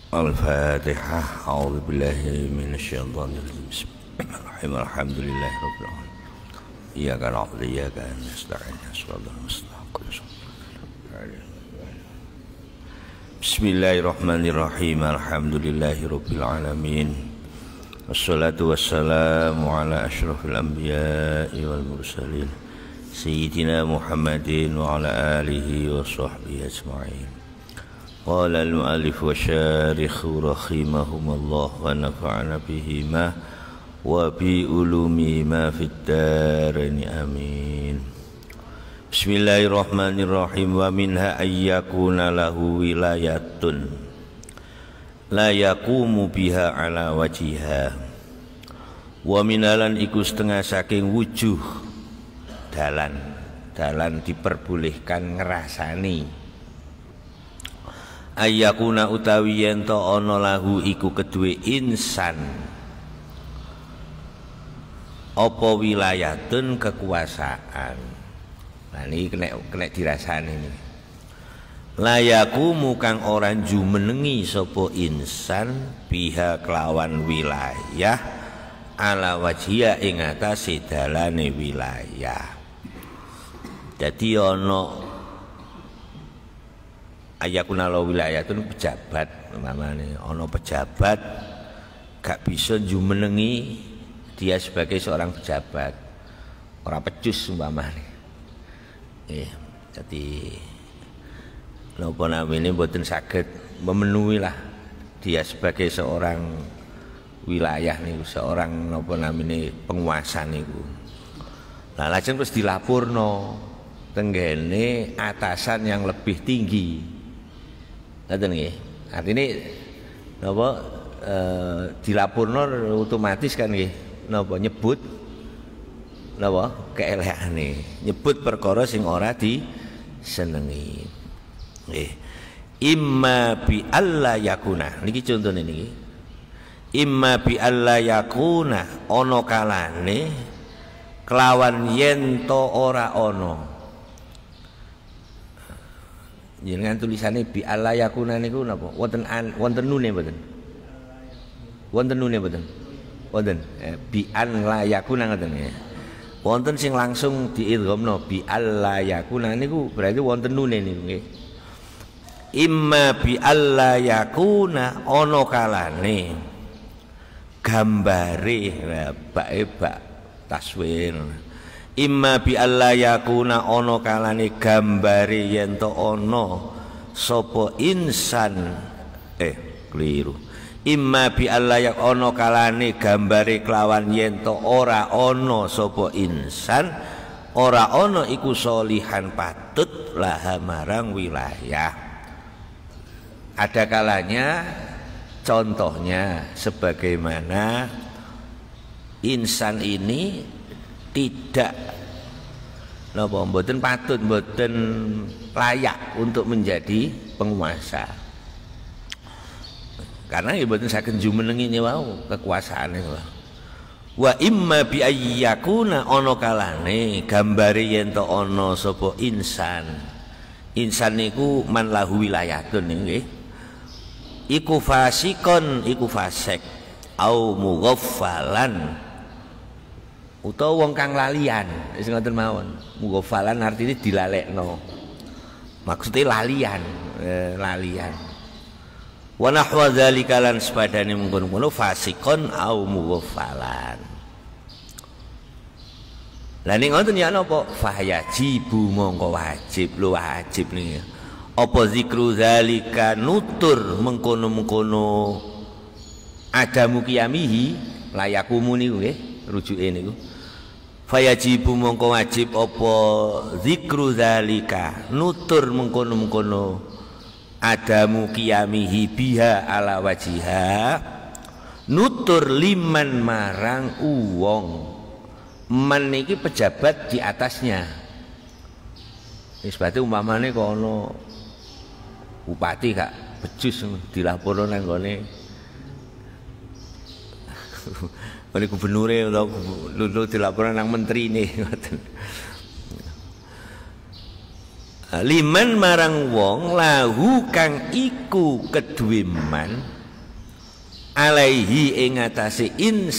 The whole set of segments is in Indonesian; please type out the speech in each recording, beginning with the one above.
Al-Fatihah. A'udzu billahi minasyaitonir rajim. Bismillahirrahmanirrahim. Alhamdulillahirabbil alamin. Iyyaka na'budu wa iyyaka nasta'in. Shiratal mustaqim. Bismillahirrahmanirrahim. Alhamdulillahirabbil alamin. Wassalatu wassalamu ala asyrafil anbiya'i wal mursalin sayyidina Muhammadin wa ala alihi wa sahbihi ajma'in. Qala al-mu'allif wa syarikh rahimahumullah wa nafa'ana bihima wa bi ulumi ma fid darain amin. Bismillahirrahmanirrahim. Wa minha ayyakuna lahu wilayatun la yaqumu biha ala wajiha. Wa minalan iku setengah saking wujuh dalan diperbolehkan ngrasani ayyakuna utawi yen to ana lahu iku kedue insan apa wilayatun kekuasaan. Nah ini kena dirasani ini. Layaku kang orang jumenengi sapa insan biha kelawan wilayah ala wajhiya ing atase dalane wilayah. Jadi ana ayakuna la wilayatun pejabat, umpamane ana pejabat gak bisa jumenengi dia sebagai seorang pejabat, ora pecus umpamane. Jadi napa namine mboten saged memenuhi lah dia sebagai seorang wilayah niku, seorang napa namine penguasa niku. Lah lajeng terus dilapurno tenggene atasan yang lebih tinggi. Ngoten nggih. Artine napa dilapurno otomatis kan nggih napa nyebut napa keelekane, nyebut perkara sing ora disenengi. Nggih. Imma bi alla yakuna. Niki contone niki. Imma bi alla yakuna ana kalane kelawan yen to ora ana. Jenengan tulisannya bi alla yakuna niku napa? Wonten nune mboten? Wonten nune mboten? Wonten. Bi an la yakuna ngoten ya. Wonten sing langsung diidghamno bi alla yakuna niku berarti wonten nune niku nggih. Imma bi alla yakuna ana kalane gambare bak taswir. Imma bi alla yakuna ana kalane gambare yen to ana sapa insan keliru. Imma bi alla yak ana kalane gambare kelawan yen to ora ana sapa insan, ora ana iku solihan patut laha marang wilayah. Ada kalanya contohnya sebagaimana insan ini tidak napa mboten patut, mboten layak untuk menjadi penguasa. Karena ya mboten saged jumenengi niku kekuasaane wae. Wa imma bi ayyakuna ana kalane gambare yen to ana sapa insan. Insan niku man lahu wilayatun nggih. Iku fasikon, iku fasik au mughaffalan utawa wong kang lalian, wis ngoten mawon. Mughaffalan artine dilalekno. Maksude lalian, lalian. Wa nahwa dzalika lan sepadane mengkono-kono fasikon au mughaffalan. Lah ning ngoten ya napa? Fayajibu mongko wajib, lho wajib niki. Apa zikru dzalika nutur mengkono-mengkono adamu qiyamihi layakumu niku nggih, rujuke niku. Fayajibu mongko wajib apa zikru dzalika nutur mengkono-mengkono adamu qiyamihi biha ala wajiha, nutur liman marang uwong man niki pejabat di atasnya. Wis berarti umpamane kok ana bupati gak becus dilaporno nang gone oleh gubernure utawa lulu dilaporkan nang menteri ini. Liman marang wong lahu kang iku kedue man alaihi ing atase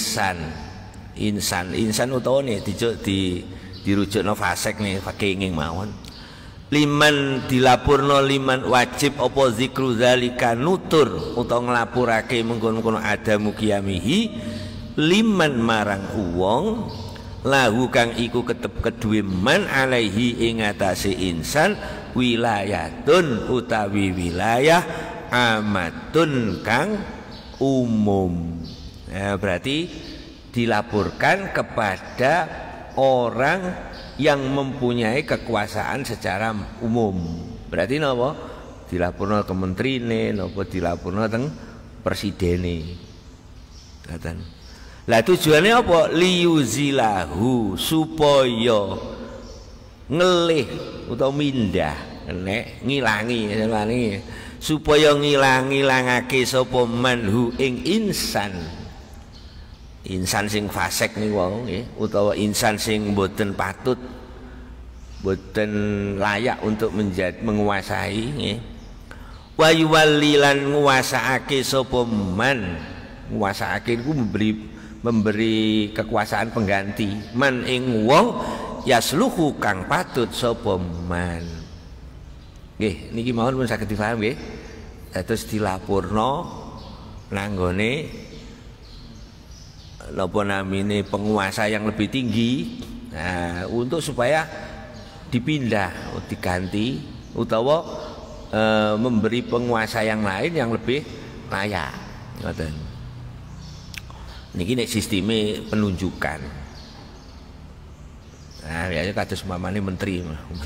insan utawa ne dirujukno fasek nih pakai ingin mawon liman dilapurno liman wajib apa zikru zalika nutur utawa nglapurake mengkono-kono adamu qiyamihi liman marang wong lahu kang iku ketep kedue man alaihi ing atase insan wilayatun utawi wilayah amatun kang umum. Nah, berarti dilaporkan kepada orang yang mempunyai kekuasaan secara umum. Berarti napa? Dilaporno ke menterine, napa dilaporno teng presidene. Ngoten. Lah tujuannya apa? Liyuzilahu supaya ngelih utawa mindah, nek ngilangi supaya ngilangake sapa manhu ing insan sing fasik niku wau nggih utawa insan sing boten patut boten layak untuk menguasai nggih wa yuwallilan nguasaake sapa man nguasaake niku memberi kekuasaan pengganti man ing wong yasluhu kang patut sapa man nggih niki mawon pun saged dipaham nggih terus dilapurno nanggone napa namine penguasa yang lebih tinggi nah, untuk supaya dipindah diganti utawa memberi penguasa yang lain yang lebih layak ngoten niki nek sisteme penunjukan nah biasanya kados umpamane menteri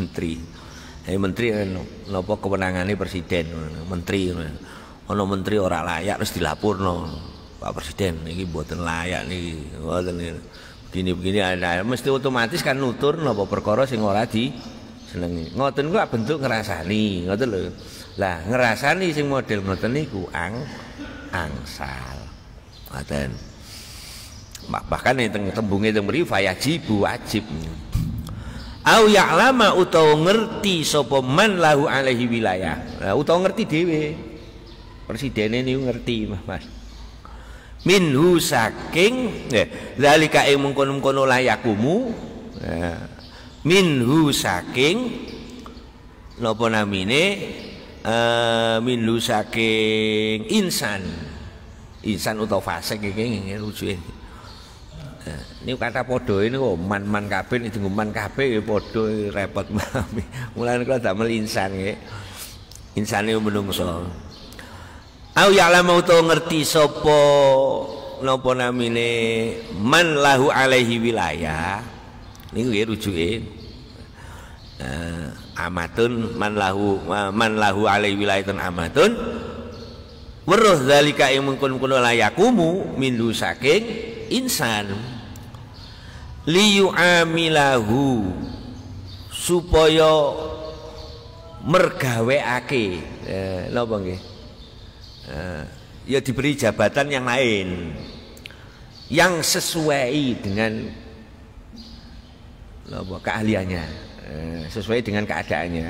napa kewenangane presiden menteri ana menteri ora layak terus dilapurno Pak Presiden ini buatan layak nih, begini ada mesti otomatis kan nutur napa perkara sing ora disenengi. Ngoten ku bentuk ngrasani, ngoten lho. Lah ngrasani sing model ngoten niku angsal. Ngoten. Bahkan ing tembunge teng mriki fayajibu wajib. Au ya'lama utawa ngerti sapa man lahu alaihi wilayah. Lah utawa ngerti dhewe. Presidene niku ngerti, Mas. Minhu saking zalika ing mengkono-mengkono layakumu minhu saking napa namine minhu saking insan utawa fasik iki rujuke niku kata padha niku man kabeh dienggo man kabeh padha repot mulane kula damel insan nggih insane menungso au ya'lamu utawa ngerti sapa napa namine man lahu alaihi wilayah niku nggih rujuke amatun man lahu alaihi wilayatun amatun weruh zalika ing mengkono layakumu minhu saking insan liyu'amilahu supaya mergaweake napa nggih ya diberi jabatan yang lain yang sesuai dengan keahliannya sesuai dengan keadaannya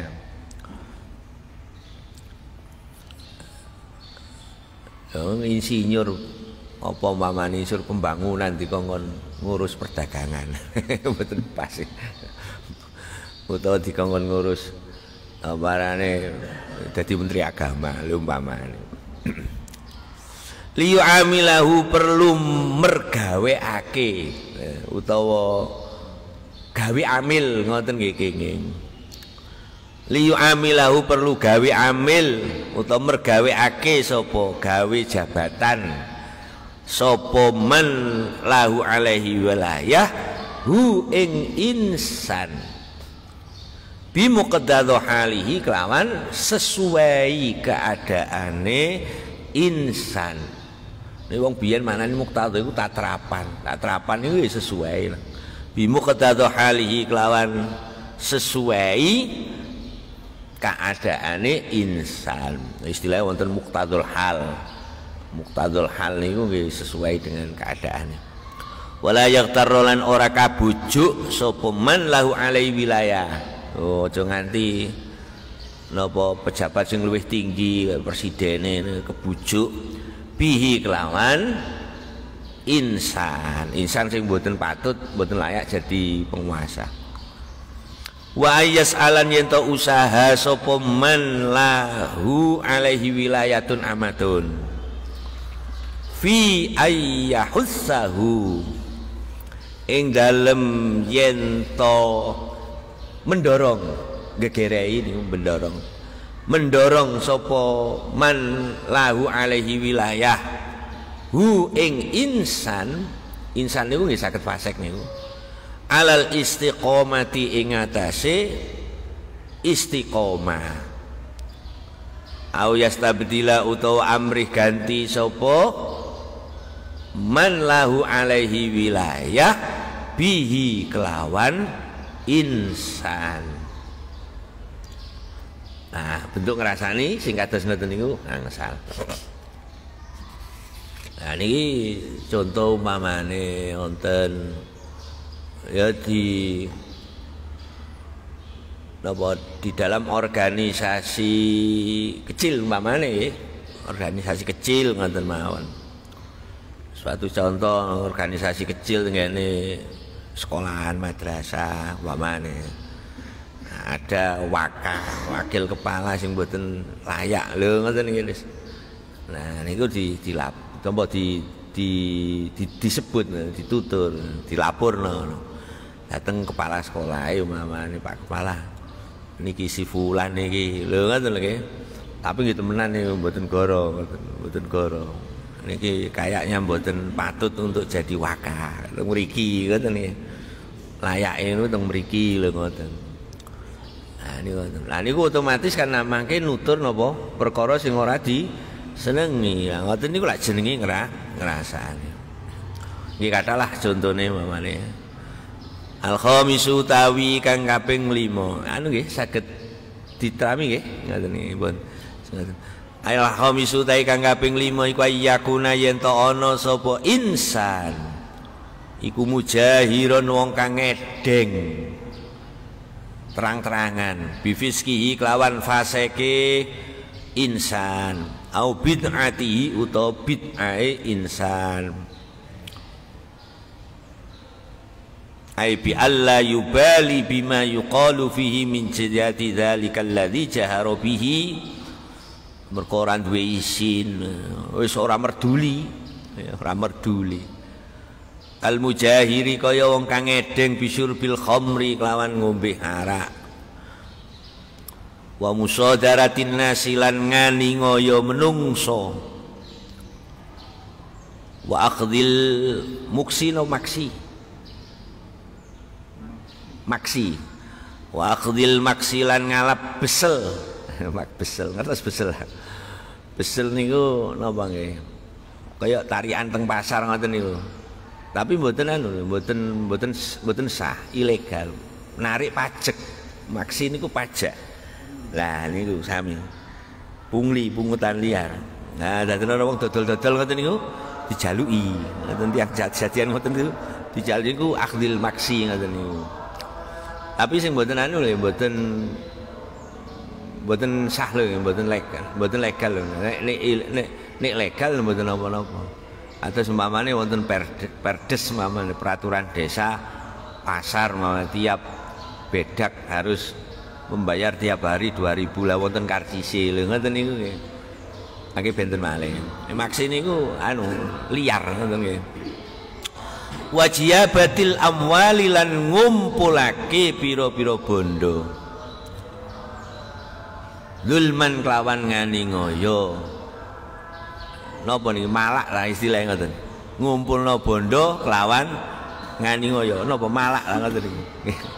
insinyur apa mamane insur pembangunan dikongkon ngurus perdagangan betul pas utawa dikongkon ngurus barane dadi menteri agama umpamane liyu amilahu perlu mergaweake utawa gawe amil ngoten nggih kenging liyu amilahu perlu gawe amil utawa mergaweake sapa gawe jabatan sapa man lahu alaihi wilayah hu ing insan bimuqaddadha halihi kelawan sesuai keadaane insan. Nek wong biyen manane muqtadha iku tatrapan iku sesuai. Bimuqaddadha halihi kelawan sesuai keadaane insan. Istilahnya wonten muqtadul hal. Muqtadul hal niku nggih sesuai dengan keadaannya. Wala yaqtarrolan ora kabujuk sapa man lahu alaihi wilayah. Oh, aja nganti napa pejabat sing luwih tinggi presiden kebujuk bihi kelawan insan sing mboten patut mboten layak jadi penguasa. Wa ayas alan yen to usaha sapa man lahu alaihi wilayatun amatun fi ayyahussahu ing dalem yen to mendorong gegerei niku mendorong sapa man lahu alaihi wilayah hu ing insan niku nggih saged fasik niku alal istiqomati ing atase istiqomah au yastabdila utawa amrih ganti sapa man lahu alaihi wilayah bihi kelawan insan. Nah, bentuk ngrasani sing kados ngoten niku angsal. Nah niki contoh umpamane wonten ya di dalam organisasi kecil umpamane organisasi kecil ngoten mawon. Suatu contoh organisasi kecil ngene sekolahan madrasah umpamane. Ada wakil kepala sing mboten layak lho ngoten niki. Nah niku disebut ditutur dilaporno dateng kepala sekolah umpamane Pak Kepala niki si fulan niki lho ngoten lho nggih. Tapi nggih temenan niku mboten goro niki kayaknya mboten patut untuk jadi wakil mriki ngoten niki. Layake niku teng mriki lho ngoten. Nah niku otomatis kan mangke nutur napa perkara sing ora disenengi. Lah ngoten niku lak jenenge ngrasani. Nggih katalah contone mamane. Al khamisu tawi kang kaping 5. Anu nggih saged diterami nggih ngoten niki pun. Al khamisu tawi kang kaping 5 iku yakuna yen to ana sapa insan iku mujahiron wong kang ngedeng terang-terangan bifiskihi kelawan faseke insan au bid'atihi utawa bid'ae insan ai bi alla yubali bima yuqalu fihi min jihati dzalikal ladzi jahara bihi perkara duwe isin wis ora merduli al mujahiri kaya wong kang ngedeng bisyurbil khamri kelawan ngombe arak wa musadaratin nasilan ngani ngoyo menungso wa akhdil muksino maksi wa akhdil maksilan ngalap besel ngertos besel niku napa nggih kaya tarian teng pasar ngoten niku. Tapi mboten sah, ilegal. Narik pajak. Maksi niku pajak. Lah niku sami. Pungli, pungutan liar. Nah, dadi ana wong dodol-dodol ngoten niku dijaluki. Ngoten tiyang jadian ngoten niku dijaluki niku akhdil maksi ngoten niku. Tapi sing mboten mboten sah lho, mboten legal lho. Nek legal mboten napa-napa. Atau seumpamane wonten perdes umpamane peraturan desa pasar tiap bedak harus membayar tiap hari 2.000 lah wonten karcise lho ngoten niku nggih. Mangke benten malih. Maksi niku anu liar ngoten nggih. Wajibatil amwali lan ngumpulake pira-pira bondo. Zulman kelawan ngani ngoyo. Napa niki malak lah istilahnya ngoten. Ngumpulno bondo kelawan ngani ngoyo. Napa malak lah ngoten niki.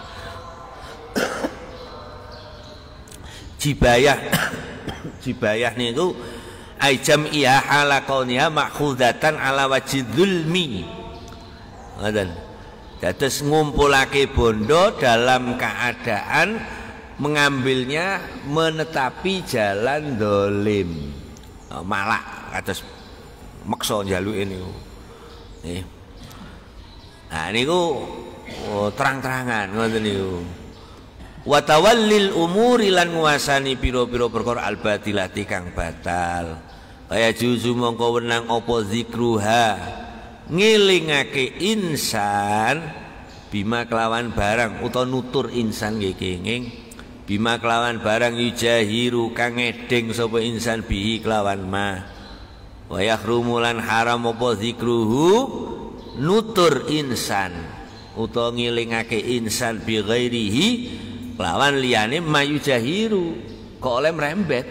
Jibayah niku ai jam'iyah ala kauniha ma'khudatan ala wajhi dzulmi. Ngoten. Dados ngumpulake bondo dalam keadaan mengambilnya menetapi jalan dolim. Malak kados maksa njaluke niku. Nggih. Nah niku terang-terangan ngoten niku. Wa tawallil umuri lan nguasani pira-pira perkara al-batilati kang batal. kaya juzu mongko wenang apa zikruha ngelingake insan bima kelawan barang utawa nutur insan nggih kenging bima kelawan barang yujahiru kang ngedeng sapa insan bihi kelawan ma wa yahrumu lan haram apa zikruhu nutur insan utawa ngelingake insan bi ghairihi kelawan liyane ma yujahiru kok oleh merembet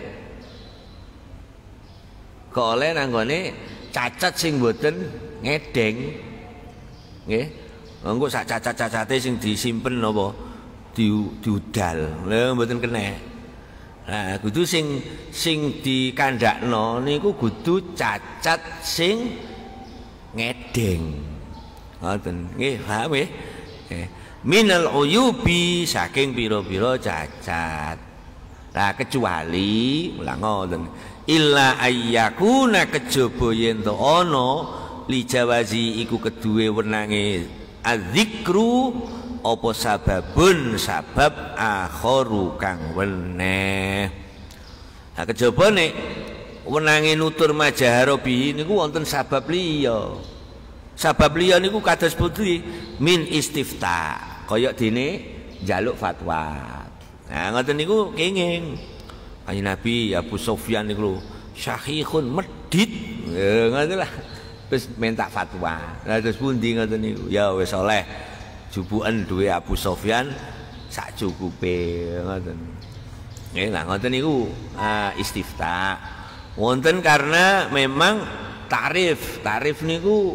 kok oleh nanggone cacat sing mboten ngedeng nggih engko sak cacat-cacate sing disimpen napa diudal lha mboten kena nah kudu sing dikandakno niku kudu cacat sing ngedeng ngoten nggih paham nggih minal uyubi saking pira-pira cacat nah kecuali mulang ngoten illa ayyakuna kejaba yen to ana li jawazi iku keduwe wenange adzikru apa sababun sabab akharu kang weneh ha kejaba nek wenange nutur majahara bihi niku wonten sabab liya niku kados pundi min istifta kaya dene njaluk fatwa nah ngoten niku kenging Kanjeng Nabi Abu Sufyan niku lho syahikhun medit ngoten lah terus minta fatwa lah terus pundi ngoten niku ya wis oleh jubuken duwe Abu Sufyan sak cukupe ngoten nggih lah ngoten niku istifta wonten karena memang tarif niku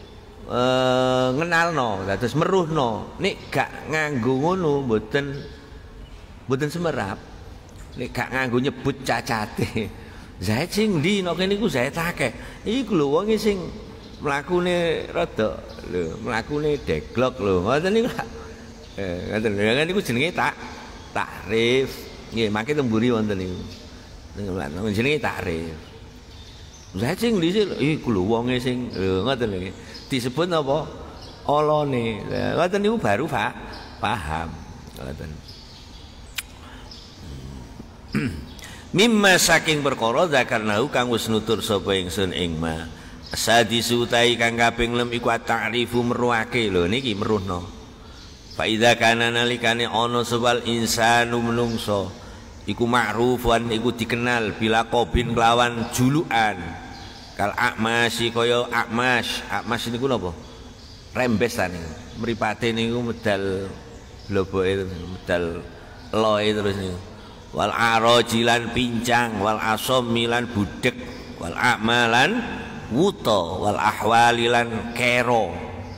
ngenalno terus meruhno nek gak nganggo ngono mboten semerap nek gak nganggo nyebut cacate Zaid sing ndi nek niku Zaid akeh iku lho wong sing mlakune rada lho mlakune deglok lho ngoten niku ngoten lho niku jenenge takrif nggih mangke temburi wonten niku jenenge takrif Zaid sing ndi iku lho wong sing lho ngoten lho disebut apa olone ngoten niku baru paham ngoten mimma saking perkara zakarnahu kang wis nutur sapa ingsun ing ma sadisu tai kang kaping 6 iku ta'rifu meruake lho niki meruhno fa idza kana nalikane ana sebal insanu menungso iku ma'rufan iku dikenal bila qobin kelawan julukan kal akmasi kaya akmas niku napa rembes ta niku mripate niku medal bloboke medal loe terus niku wal arajilan pincang wal asomilan budek wal amalan wuto wal ahwalilan kero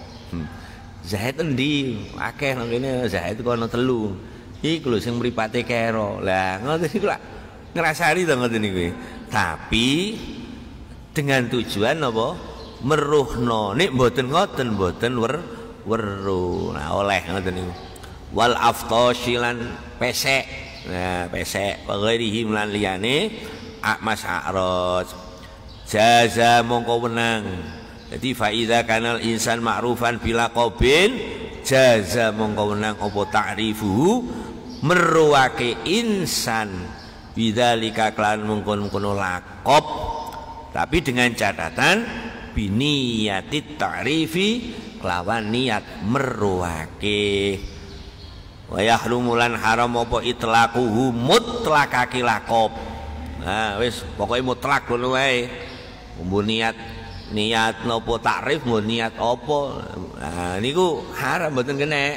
Zaid endi akeh nang kene Zaid kono telu iku lho sing mripate kero lah ngoten iku lak ngrasani to ngoten niku tapi dengan tujuan apa meruhno nek mboten ngoten mboten weruh nah oleh ngoten niku wal aftoshilan pesek nah pesek waghairihi lan liyane akmas a'raj jaza mongko wenang jadi fa iza kanal insan ma'rufan bila qobin jaza mongko wenang apa ta'rifuhu meruake insan bidzalika klan mungkon-mungkon laqab tapi dengan catatan biniyati ta'rifi kelawan niat meruake wa yahrumulan haram apa itlaquhu mutlaqake laqab nah wis pokoke mutlak ngono wae mbok niat napa takrif mbok niat apa nah niku haram mboten kena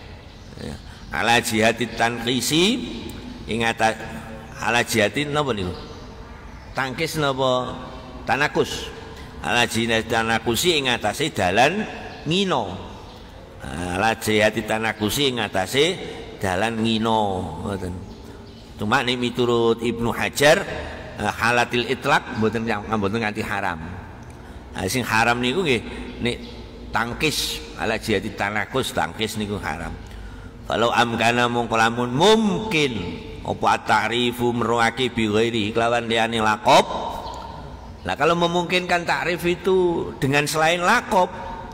ala jihati tanqisi ing atas ala jihati napa niku tangkis napa tanakus ala jihati tanakusi ing atase dalan ngino ala jihati tanakusi ing atase dalan ngino ngoten cuma nek miturut Ibnu Hajar halatil itlaq mboten nganti haram sing haram niku nggih nek tangkis ala jihati tanakus tangkis niku haram kalau amkana mongko lamun mungkin apa ta'rifu meruake bi ghairi kelawan liyane laqab lah kalau memungkinkan takrif itu dengan selain laqab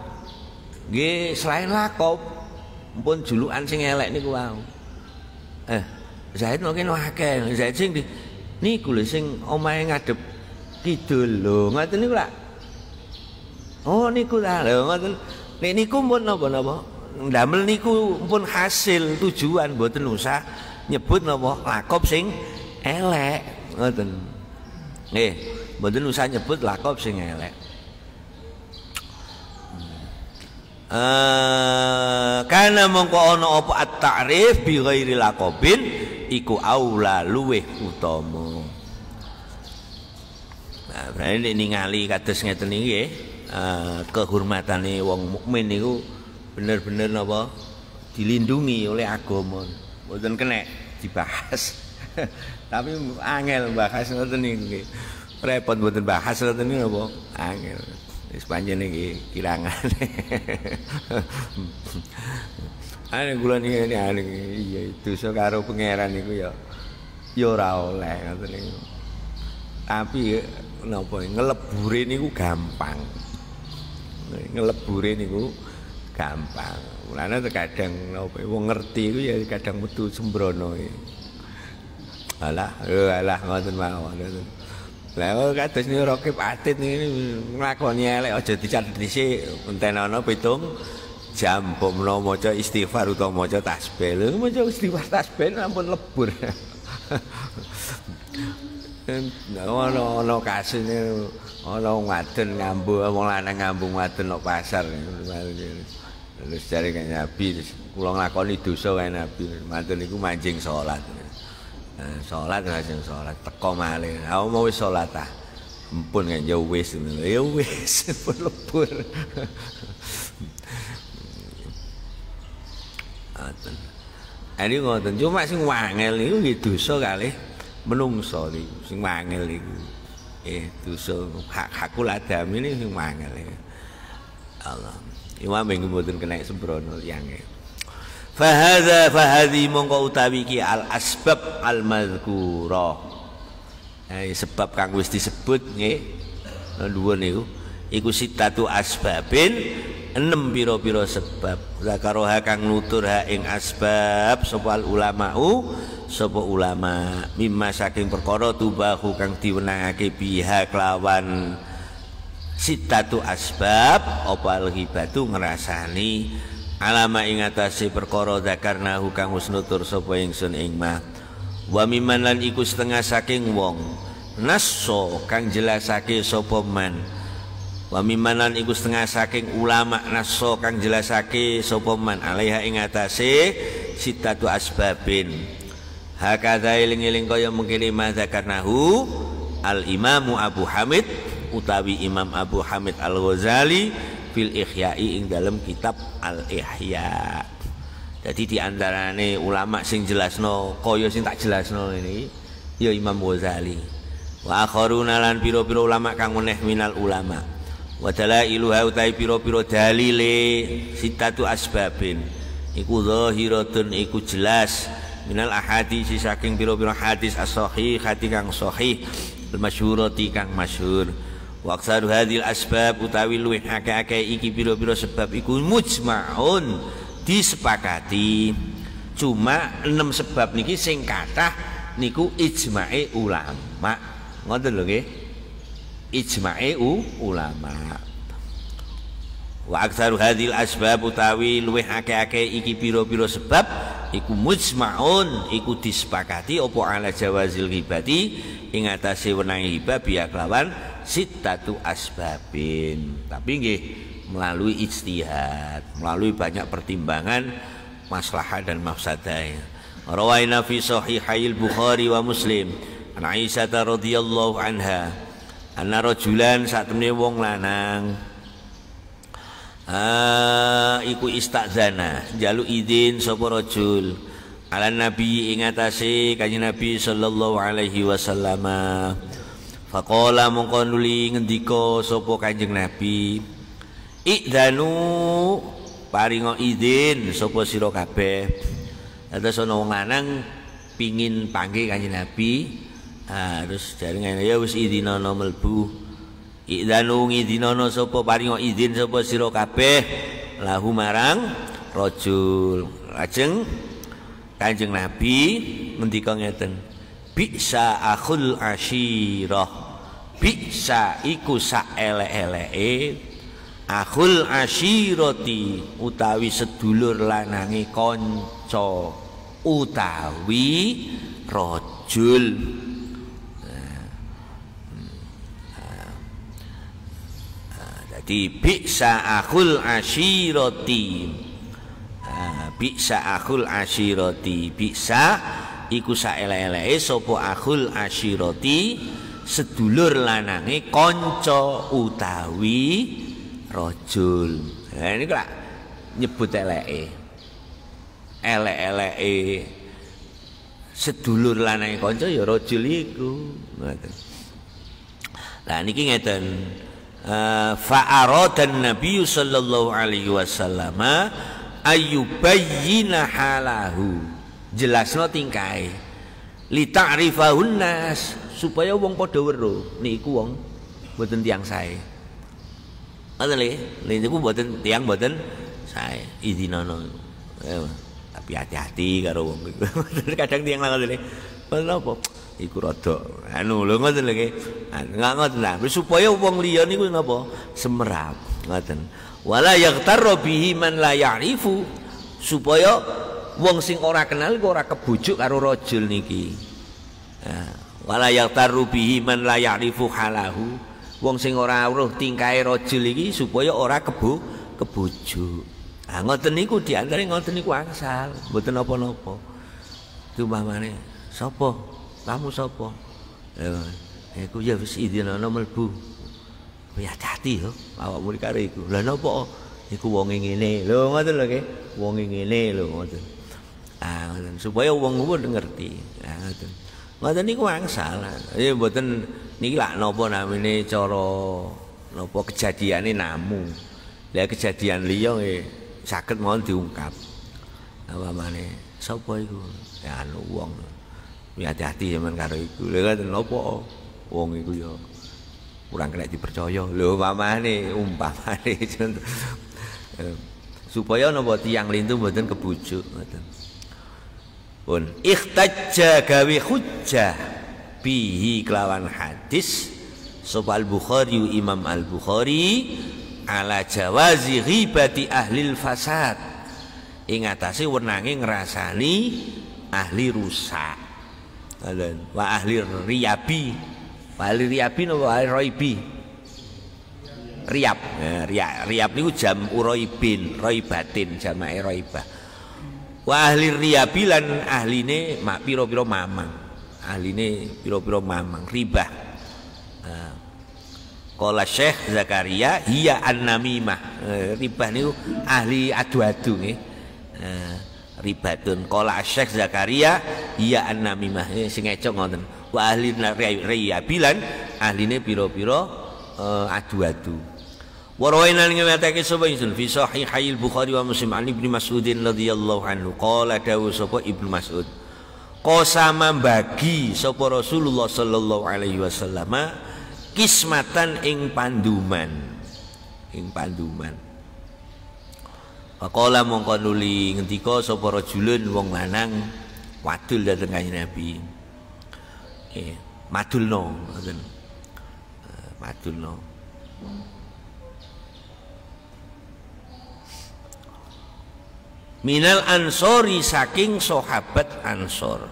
nggih selain laqab mpun julukan sing elek niku wau Zaid mungkin akeh Zaid sing niku lho sing omahe ngadep kidul lho ngoten niku lak. Oh niku ta lho ngoten. Nek niku pun napa-napa ndamel niku pun hasil tujuan mboten usah nyebut napa lakop sing elek ngoten. Nggih, mboten usah nyebut lakop sing elek. Karena mongko ana apa at-ta'rif bi ghairi laqabin iku aula luweh utama. Nah, berarti ningali kados ngeten iki nggih, kehormatane wong mukmin niku bener-bener napa dilindungi oleh agama. Mboten kena dibahas. Tapi angel bahas ngoten niku nggih. Repot mboten bahas ngoten niku napa angel. Wis panjenengan iki kirangan. Ane kula niki ane iya dosa karo pangeran niku ya ora oleh ngoten niku. Tapi napa ngelebure niku gampang. Ngelebure niku gampang. Mulane kadang napa wong ngerti iku ya kadang metu sembrono iki. Alah ngoten mawon. Lah kados niku Raqib Atid niki nglakoni elek aja dicatet dhisik enten ana 7 jam mbok menawa maca istighfar utawa maca tasbih. Lho maca istighfar tasbih ampun lebur. Ana kasus ana wadon ngambung wong lanang ngambung wadon nang pasar. Terus jare kan Nabi kula nglakoni dosa kae Nabi. Matur niku manjing salat. Salat lajeng salat teko malih. Aku mau wis salat ta. Ampun kan ya wis pun lebur. Ngoten. Ani ngoten cuma sing wangel niku nggih dosa kalih menungso niku sing wangel niku. Dosa hakul adami niku sing wangel. Allah. Imam mboten kena sembrono tiyang. Fahadhi mongko utawi ki al asbab al mazkura. Sebab kang wis disebut nggih dhuwur niku iku sitatu asbabin 6 pira-pira sebab. Zakaroha kang nutur ha ing asbab sapa ulama'u sapa ulama mimma saking perkara tubahu kang diwenangake biha kelawan sitatu asbab apa al-ghibatu ngrasani alama ing atase perkara zakarnahu kang wis nutur sapa ingsun ing mah wa mimman lan iku setengah saking wong nasso kang jelasake sapa man wa mimman lan iku setengah saking ulama nasso kang jelasake sapa man alaiha ing atase sitatu asbabin hakadha eling-eling kaya mengkene ma zakarnahu al imamu Abu Hamid utawi Imam Abu Hamid Al-Ghazali fil Ihya'i ing dalam kitab Al-Ihya. Jadi diantarane ulama sing jelasno kaya sing tak jelasno ini ya Imam Ghazali. Wa akharuna lan pira-pira ulama kang meneh minal ulama. Wa dalailuha utai pira-pira dalile sitatu asbabin. Iku zahiratun iku jelas minal ahadits saking pira-pira hadis as-sahih hati kang sahih al-masyhurati kang masyhur. Wa aktsaru hadhil asbab utawi luwih akeh-akeh iki pira-pira sebab iku mujma'un disepakati. Cuma 6 sebab niki sing kathah niku ijma'e ulama. Ngoten lho nggih. Ijma'e ulama. Wa aktsaru hadhil asbab utawi luwih akeh-akeh iki pira-pira sebab iku mujma'un iku disepakati apa ala jawazil ghibati ing atase wenehi hibah biya kelawan sitatu asbabin. Tapi nggih melalui ijtihad, melalui banyak pertimbangan maslahah dan mafsadah. Rawaina fi sahihail Bukhari wa Muslim an Aisyah radhiyallahu anha anna rajulan satemene wong lanang iku istazana njaluk izin sapa rajul ala nabi ing atase kanjeng Nabi sallallahu alaihi wasallam. Faqala mongko nuli ngendika sapa kanjeng Nabi idzanu paringa izin sapa sira kabeh. Terus ana wong lanang pingin panggil kanjeng Nabi. Terus jare ngene ya wis idinono mlebu. Idzanu ngidinono sapa paringa izin sapa sira kabeh lahu marang rajul. Lajeng kanjeng Nabi ngendika ngeten bisa akhul asyirah bisa iku saelek-eleke akhul asyirati utawi sedulur lanange kanca utawi rajul. Jadi bisa akhul asyirati, bisa akhul asyirati, bisa iku saelek-eleke sapa akhul asyirati sedulur lanange kanca utawi rajul. Nah ini kok nyebut eleke. Elek-eleke sedulur lanange kanca ya rajul iku. Ngoten. Lah niki ngeten. Fa'aradan Nabi sallallahu alaihi wasallam ayyubayyina halahu, jelasno tingkae li ta'rifahun nas, supaya wong padha weruh niku wong mboten tiyang sae. Ngoten lho, niku mboten tiyang mboten sae. Idinono. Tapi hati-hati karo wong iku. Kadang tiyang ngoten lho. Mboten apa? Iku rada anu lho ngoten lho nggih. Ngoten lah supaya wong liya niku napa semerap ngoten. Wala yaghtarra bihi man la ya'rifu, supaya wong sing ora kenal iku ora kebujuk karo rajul niki. Wala yaghtarru bihi man la ya'rifu halahu, wong sing ora weruh tingkahe rajul iki supaya ora kebujuk. Ngoten niku diantare ngoten niku angsal, mboten napa-napa. Tumpamane sapa? Kamu sapa? Iku ya wis idinono mlebu. Ya hati-hati yo, awakmu karo iku. Lah napa? Iku wonge ngene. Lho ngoten lho nggih. Wonge ngene lho ngoten. Ngoten supaya wong pun ngerti. Ngoten. Ngoten niku angsal. Ya mboten niki lak napa namine cara napa kejadiane namu. Lah kejadian liya nggih saged mawon diungkap. Awamane sapa iku? Ya anu wong. Hati-hati zaman karo iku. Lha ngoten napa wong iku ya kurang kena dipercaya. Lho umpamane supaya napa tiyang lintu mboten kebujuk ngoten. Pun ikhtajja gawe hujjah bihi kelawan hadis sapa Al-Bukhari Imam Al-Bukhari ala jawazi ghibati ahlil fasad, ing atase wenange ngrasani ahli rusak. Wa ahli riyabi, ahli riyabi napa ahli roibi? Riyab. Riyab niku jam uroibin, roibatin jamae roibah. Wa ahli riyabi lan ahline mak pira-pira mamang. Ahline pira-pira mamang ribah. Qala Syekh Zakaria hiya an-namimah. Ribah niku ahli adu-adu nggih. Ribatun qala Syekh Zakaria hiya an-namimah sing ecok ngoten. Wa ahli riyabilan ahline pira-pira adu-adu. Wa rawaina ngewatake sapa ingsun fi sahihil Bukhari wa Muslim an Ibnu Mas'ud radhiyallahu anhu qala dawu sapa Ibnu Mas'ud qasama bagi sapa Rasulullah sallallahu alaihi wasallam kismatan ing panduman, Faqala mongko nuli ngendika sapa rajulun wong lanang wadul dhateng Kanjeng Nabi. Madulno ngoten. Madulno. Minal ansori saking sahabat Ansor.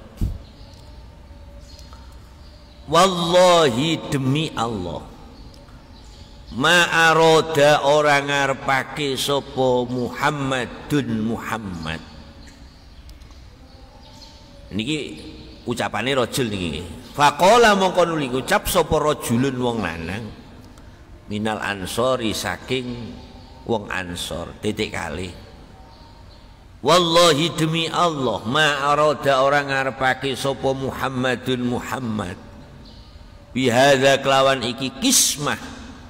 Wallahi demi Allah, ma aroda orang ngarepake sapa Muhammadun Muhammad. Niki ucapane rajul niki. Faqala mongko nuli ngucap sapa rajulun wong lanang minal ansori saking wong Ansor titik kali. Wallahi demi Allah, ma aroda orang ngarepake sapa Muhammadun Muhammad bihadza kelawan iki kismah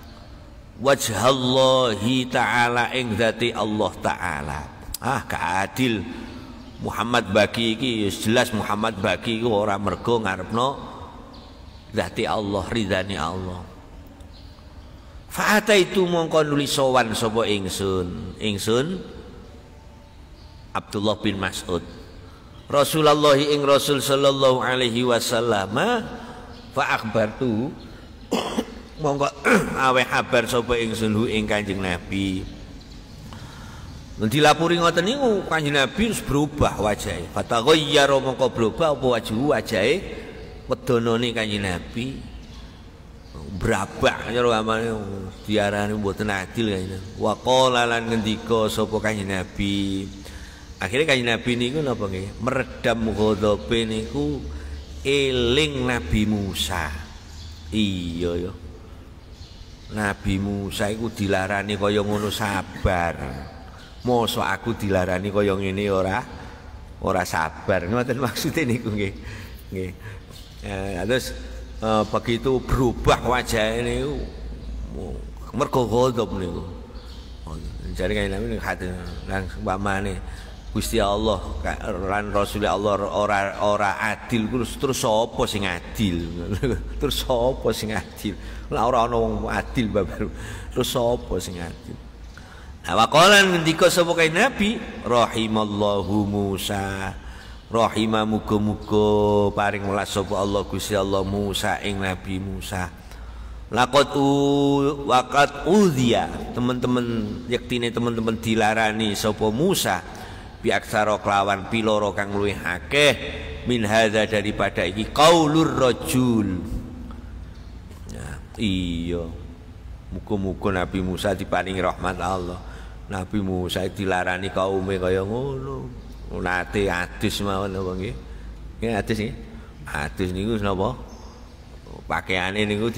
wajhallahi ta'ala ing dzati Allah ta'ala. Keadil Muhammad bagi iki jelas Muhammad bagi iku ora mergo ngarepno dzati Allah, ridhani Allah. Fa'ataitu mongko nuli sowan sapa ingsun Abdullah bin Mas'ud Rasulullah ing Rasul sallallahu alaihi wasallam fa akhbartu mongko awe kabar sapa ingsun hu ing Kanjeng Nabi. Dilapuri ngoten niku Kanjeng Nabi wis berubah wajahe. Fataghayyara mongko berubah apa wajahe wedonone Kanjeng Nabi. Brabak karo amane diarani mboten adil kene. Wa qala lan ngendika sapa Kanjeng Nabi. Akhire Kanjeng Nabi niku napa nggih? Meredam ghadabe niku eling Nabi Musa. Iya ya. Nabi Musa iku dilarani kaya ngono sabar. Mosok aku dilarani kaya ngene ora sabar. Ngoten maksude niku nggih. Nggih. Terus begitu berubah wajah ini mergo ghadab niku. Jare kaya nabi hati langsung pamane Gusti Allah lan Rasul Allah ora adil terus sapa sing adil? Terus sapa sing adil? Lah ora ana wong adil babar. Terus sapa sing adil? Nah waqalan ngendika sapa kae Nabi rahimallahu Musa. Rahimah muga-muga paring welas sapa Allah Gusti Allah Musa ing Nabi Musa. Laqad waqat udhiya teman-teman yektine teman-teman dilarani sapa Musa bi aksara kelawan piloro kang luwih akeh min hadza daripada iki qaulur rajul. Nah, iya. Muga-muga Nabi Musa diparingi rahmat Allah. Nabi Musa dilarani kaume kaya ngono. Nate adus mawon apa nggih? Nggih adus nggih. Adus niku napa? Pakaiane niku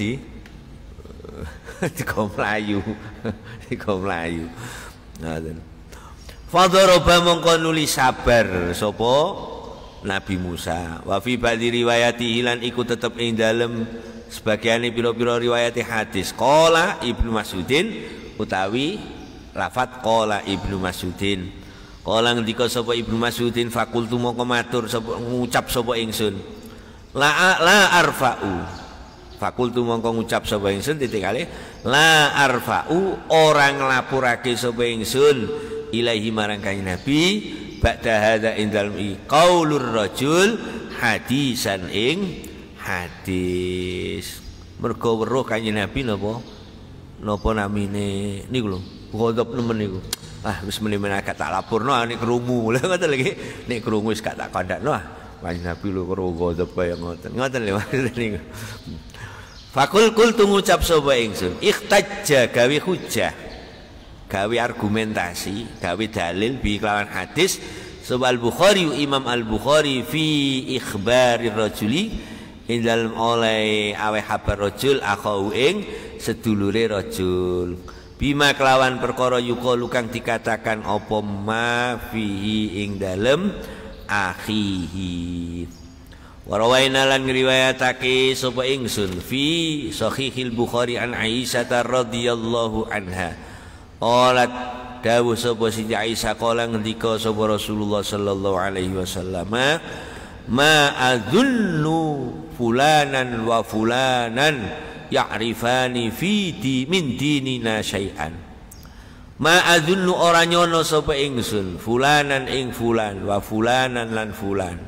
dikomlayu. Dikomlayu. Ngoten. Fadharaba mongko nuli sabar sapa Nabi Musa. Wa fi ba'di riwayati lan iku tetep ing dalem sebagiane pira-pira riwayat hadis. Qala Ibnu Mas'udin utawi lafat qala Ibnu Mas'udin. Qala ngendika sapa Ibnu Mas'udin fakultu mongko matur sapa ngucap sapa ingsun. La arfa'u. Fakultu mongko ngucap sapa ingsun titik kali la arfa'u orang nglapurake sapa ingsun ilaihi marang Kanjeng Nabi ba'da hadza indal qaulur rajul hadisan ing hadis. Mergo weruh Kanjeng Nabi napa namine niku lho ghadab nemen niku. Ah wis men-men agak tak lapurno nek krungu. Lha ngoten lho iki nek krungu wis gak tak kandakno ah Kanjeng Nabi lho karo ghadab kaya ngoten. Ngoten lho niku. Fakul kul ngucap sapa ingsun ikhtajja gawe hujjah gawe argumentasi gawe dalil bi kelawan hadis sapa Al-Bukhari Imam Al-Bukhari fi ikhbari rajuli ing dalem oleh awe habar rajul akhau ing sedulure rajul bima kelawan perkara yuqalu kang dikatakan apa ma fihi ing dalem akhihi. Warawaina lan ngriwayatake sapa ingsun fi sahihil Bukhari an Aisyah radhiyallahu anha. Qalat dawuh sapa Siti Aisyah qala ngendika sapa Rasulullah sallallahu alaihi wasallam ma adzunnu fulanan wa fulanan ya'rifani fi min dinina syai'an. Ma adzunnu ora nyono sapa ingsun fulanan ing fulan wa fulanan lan fulan.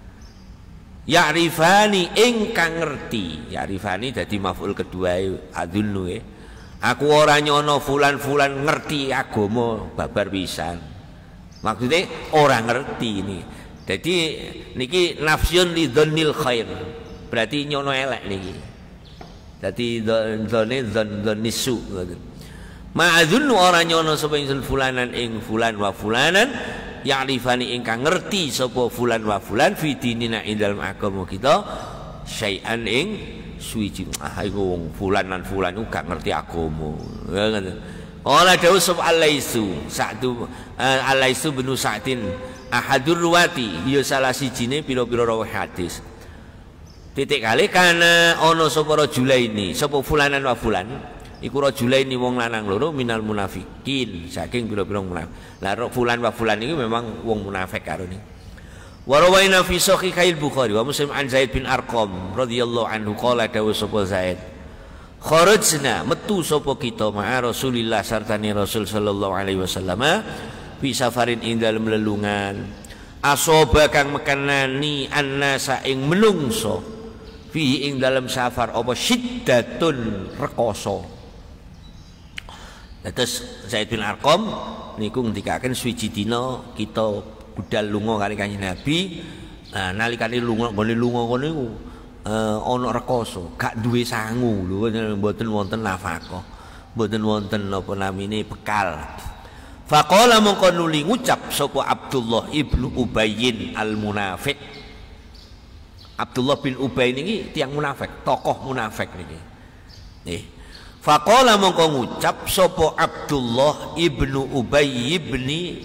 Ya'rifani ingkang ngerti. Ya'rifani dadi maf'ul kedua adzunnu ya. Aku ora nyono fulan-fulan ngerti agama babar pisan. Maksudnya orang ngerti ini. Jadi niki nafsyun li dzannil khair. Berarti nyono elek niki. Dadi dzanne nisu ngoten. Ma'adzunnu ora nyono sapa ingsun fulanan ing fulan wa fulanan ya'rifani ingkang ngerti sapa fulan wa fulan fi dinina ing dalem agama kita syai'an ing suwiji. Iku wong fulan lan fulan iku gak ngerti agama. Ngoten. Ola dawuh sapa Al-Laisu Sa'du Al-Laisu bin Sa'din ahadur ruwati ya salah sijine pira-pira rawi hadis. Titik kali kana ana sapa rajulaini sapa fulanan wa fulan iku rajulaini wong lanang loro minal munafikin saking pira-pira munafik. Lah fulan wa fulan iki memang wong munafik karo ni. Wa rawaina fi sahihil Bukhari wa Muslim an Zaid bin Arqam radhiyallahu anhu qala dawuh sapa Zaid kharajna metu sapa kita ma'a Rasulillah sartane Rasul sallallahu alaihi wasallam fi safarin ing dalem lelungan asoba kang mekenani annasa ing menungso fi ing dalam safar apa syiddatun rekoso. Terus Zaid bin Arqam niku ngendikaken suwiji dina kita budal lunga kali Kanjeng Nabi. Nah nalikane lunga ngono niku ana rekoso, gak duwe sangu lho, mboten wonten nafkah, mboten wonten napa namine bekal. Faqala mongko nuli ngucap sapa Abdullah ibnu Ubayyin al-Munafiq. Abdullah bin Ubay niki tiyang munafik, tokoh munafik niki. Nggih. Faqala mongko ngucap sapa Abdullah ibnu Ubay ibni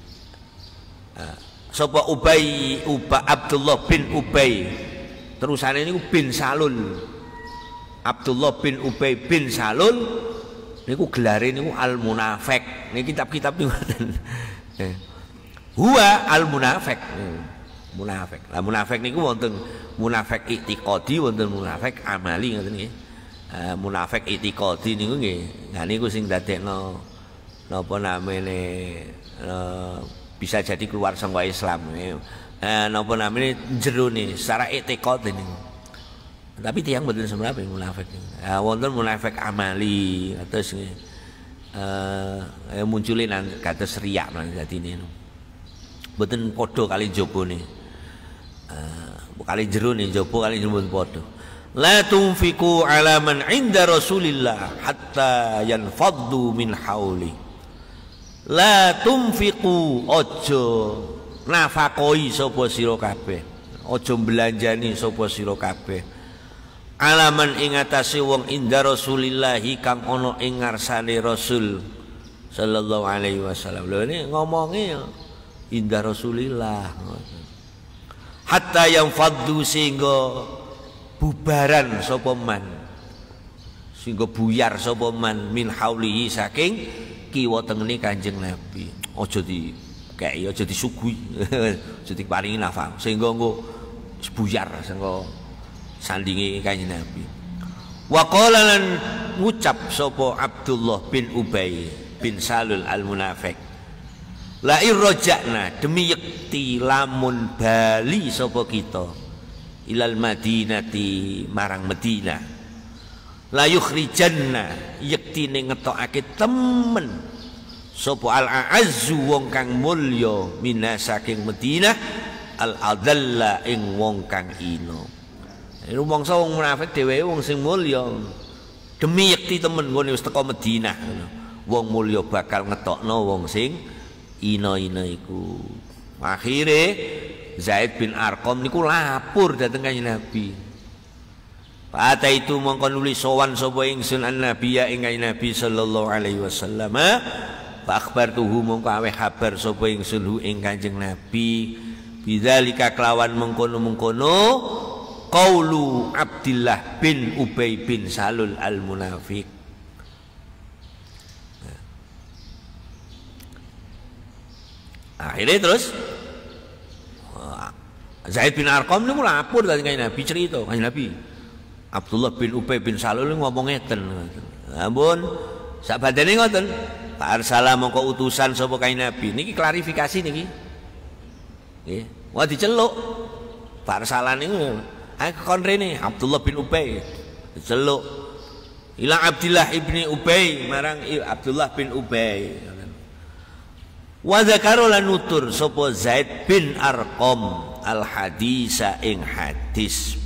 sapa Abdullah bin Ubay terusane niku bin Salul. Abdullah bin Ubay bin Salul niku gelare niku al-Munafiq. Niki kitab-kitab niku huwa al-Munafiq. Munafik. Lah munafik niku wonten munafik i'tiqadi, wonten munafik amali ngoten nggih. Munafik i'tiqadi niku nggih. Nah niku sing dadekno napa namine bisa jadi keluar saka Islam. Napa namine jerone secara i'tiqad niku. Tapi tiyang mboten semrape munafik niku. Wonten munafik amali kados munculin kados riya lan dadine. Mboten padha kali jabone. Kali jero nih jopo kali jero padha. La tunfiqu ala man inda Rasulillah hatta yanfaddu min hauli. La tunfiqu ojo nafakoi sapa sira kabeh. Ojo belanjani sapa sira kabeh. Alaman ing atase wong inda Rasulillah kang ana ing ngarsane Rasul sallallahu alaihi wasallam. Lho ini ngomongnya inda Rasulillah. Hatta yang faddu sehingga bubaran sapa man, sehingga buyar sapa man min haulihi saking kiwa tengene Kanjeng Nabi. Aja dikeki, aja disuguhi, aja diparingi nafkah sehingga engko buyar sangka sandinge Kanjeng Nabi. Wa qala lan ngucap sapa Abdullah bin Ubay bin Salul al-Munafiq. La irraja'na demi yakti lamun bali sapa kita ilal madinati marang Madinah. La yukhrijanna yakti ning ngetokake temen sapa al-a'azzu wong kang mulya minas saking Madinah al-adalla ing wong kang ina. Rumangsa wong munafik dhewe wong sing mulya demi yakti temen ngene wis teko Madinah. Wong mulya bakal ngetokno wong sing ina-ina iku. Akhire Zaid bin Arqam niku lapor dhateng Kanjeng Nabi. Pada itu mongko nuli sowan sapa ingsun an-nabiy ing Kanjeng Nabi sallallahu alaihi wasallam. Fa akhbartuhu mongko aweh kabar sapa ingsun hu ing Kanjeng Nabi bidzalika kelawan mengkono-mengkono qaulu Abdullah bin Ubay bin Salul al-Munafiq. Akhirnya terus Zaid bin Arqam ini lapor dari Kanjeng Nabi, cerita Kanjeng Nabi Abdullah bin Ubay bin Salul ngomong ngeten. Ampun sabadane ngoten. Pak Arsala mongko utusan sapa Kanjeng Nabi. Niki klarifikasi niki. Nggih. Wah diceluk. Pak Arsala niku kon rene Abdullah bin Ubay diceluk. Ila Abdullah ibni Ubay marang Abdullah bin Ubay. Wa dzakara lan nutur sapa Zaid bin Arqam al hadisa ing hadis.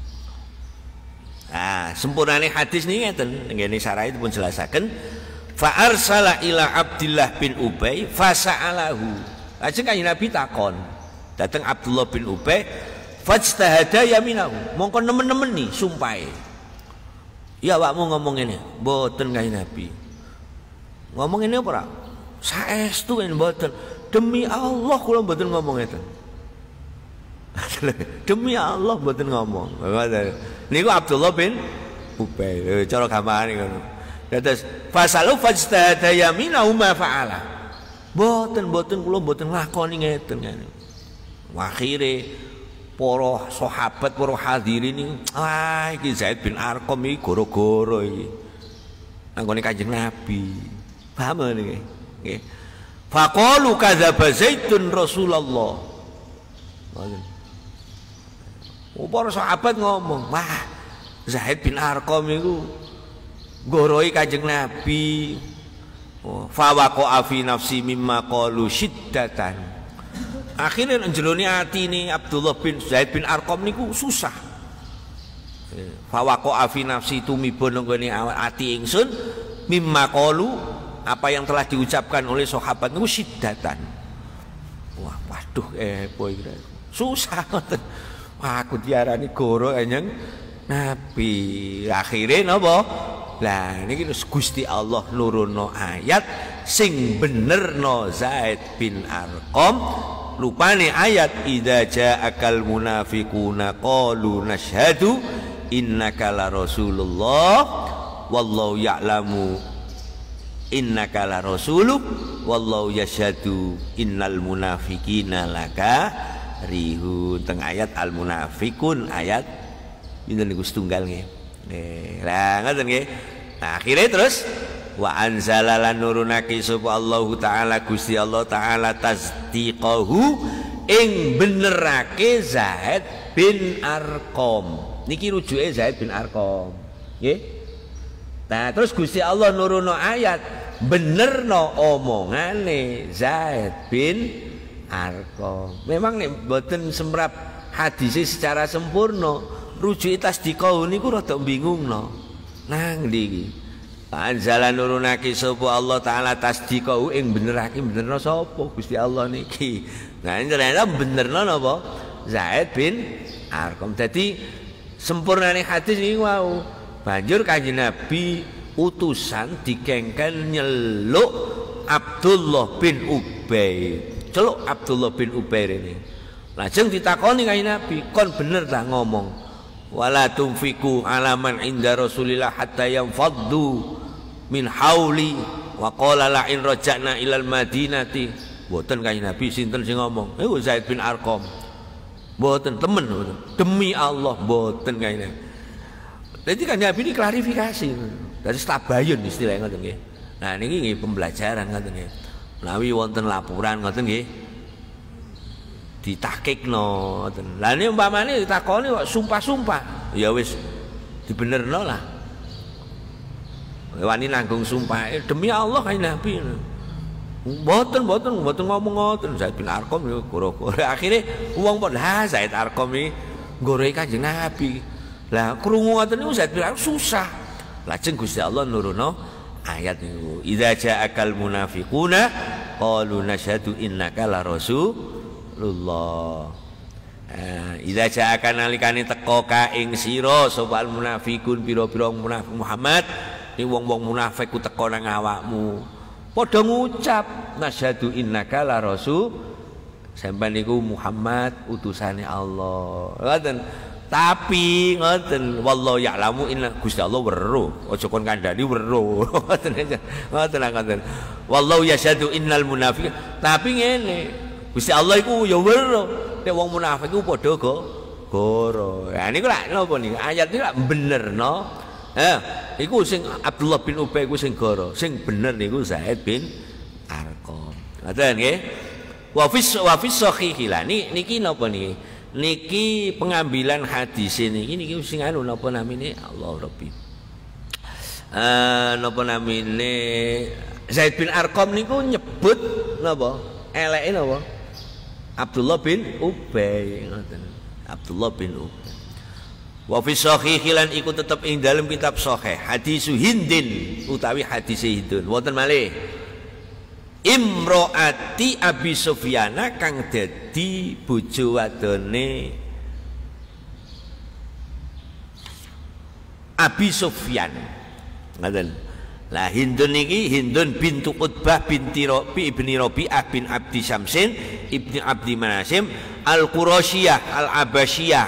Sempurnane hadis niki ngeten ngene sarai pun jelasaken fa arsala ila Abdullah bin Ubay fa sa'alahu. Lajeng Kanjeng Nabi takon dateng Abdullah bin Ubay fajtahada yaminahu mongko nemen-nemen nih sumpahe. Ya awakmu ngomong ngene mboten Kanjeng Nabi. Ngomong ngene apa ora? Saestu yen mboten. Demi Allah kula mboten ngomong ngeten. Demi Allah mboten ngomong. Niku Abdullah bin Ubay. Cara gampangane ngono. Dados fasalu fajtahada yaminahu ma fa'ala. Mboten kula mboten nglakoni ngeten kan. Akhire para sahabat, para hadirin iki, iki Zaid bin Arqam iki gara-gara iki. Anggone Kanjeng Nabi. Paham niki? Nggih. Faqalu kadzaba Zaidun Rasulullah. Para sahabat ngomong, wah Zaid bin Arqam iku nggoroi Kanjeng Nabi. Fa waqa'a fi nafsi mimma qalu syiddatan. Akhirnya njerone atine Abdullah bin Zaid bin Arqam niku susah. Fa waqa'a fi nafsi tumiba nggone ati ingsun mimma qalu, apa yang telah diucapkan oleh sahabat niku syiddatan. Wah, waduh susah ngoten. Wah, aku diarani goro Kanjeng Nabi. Akhirnya napa? Lah niki Gusti Allah nurono ayat sing benerno Zaid bin Arqam. Lupane ayat idza ja'akal munafiquna qalu nashhadu innaka la rasulullah wallahu ya'lamu innaka la rasuluh wallahu yashhadu innal munafiqina lakarihun. Teng ayat al munafiqun ayat pinten niku setunggal nggih. Lah ngoten nggih. Nah, akhirnya terus wa anzala lan nurunake sapa Allah taala Gusti Allah taala tasdiqahu ing benerake Zaid bin Arqam. Niki rujuke Zaid bin Arqam. Nggih. Nah, terus Gusti Allah nuruno ayat benerno omongane Zaid bin Arqam. Memang nek mboten semrap hadise secara sempurna. Rujuki tasdiqahu niku rada bingungno. Nang ndi iki? Anzala nurunake sapa Allah taala tasdiqahu ing benerno sapa Gusti Allah niki. Nah ternyata benerno napa? Zaid bin Arqam. Dadi sempurnane hadis iki wau. Banjur Kanjeng Nabi utusan dikengken nyeluk Abdullah bin Ubay. Celuk Abdullah bin Ubay ini. Lajeng ditakoni Kanjeng Nabi, kon bener ta ngomong? Wala tunfiku alaman inda Rasulillah hatta yanfaddu min hauli wa qala la in raja'na ilal madinati. Mboten Kanjeng Nabi sinten sing ngomong? Zaid bin Arqam. Mboten temen, demi Allah mboten Kanjeng Nabi. Dadi Kanjeng Nabi ini klarifikasi. Dari tabayun istilahnya ngoten nggih. Nah niki nggih pembelajaran ngoten nggih. Menawi wonten laporan ngoten nggih ditahkikno ngoten. Lah nek umpamane ditakoni kok sumpah-sumpah, ya wis dibenerno lah. Wani nanggung sumpah demi Allah Kanjeng Nabi. Mboten ngomong ngoten. Zaid bin Arqam yo goro-goro. Akhire wong padha Zaid Arqam iki nggoroi Kanjeng Nabi. Lah krungu ngoten niku Zaid bin Arqam susah. Lajeng Gusti Allah nurono ayat niku. Idza ja'akal munafiquna qalu nashhadu innaka la rasulullah. Idza ja'aka nalikane teka ka ing sira sapa munafiqun pira-pira munafik Muhammad, ni wong-wong munafik ku teka nang awakmu. Padha ngucap nashhadu innaka la rasul. Sampeyan niku Muhammad utusane Allah. Ngoten. Tapi ngoten wallahu ya'lamu inna Gusti Allah weruh. Aja kon kandhani weruh. Ngoten. Wallahu yashhadu innal munafiqin. Tapi ngene, Gusti Allah iku ya weruh. Nek wong munafik iku padha goro. Ya niku lak napa niku? Ayat niku lak benerno. Iku sing Abdullah bin Ubay iku sing goro. Sing bener niku Zaid bin Arqam. Ngoten nggih. Wa fi sahih lan niki napa niki? Niki pengambilan hadis niki sing anu napa namine Allah Rabbi. Napa namine Zaid bin Arqam niku nyebut napa? Eleke napa? Abdullah bin Ubay ngoten. Abdullah bin Ubay. Wa fi sahih lan iku tetep ing dalam kitab sahih hadis Hindin utawi hadis Hindun. Wonten malih Imro'ati Abi Sufyana kang dadi bojo wadone Abi Sufyan. Ngoten. Lah Hindun niki Hindun bintu Utbah binti Rabi ibni Rabi'ah bin Abdi Syamsin ibni Abdi Manasim Al-Qurasyiyah Al-Abasyiyah.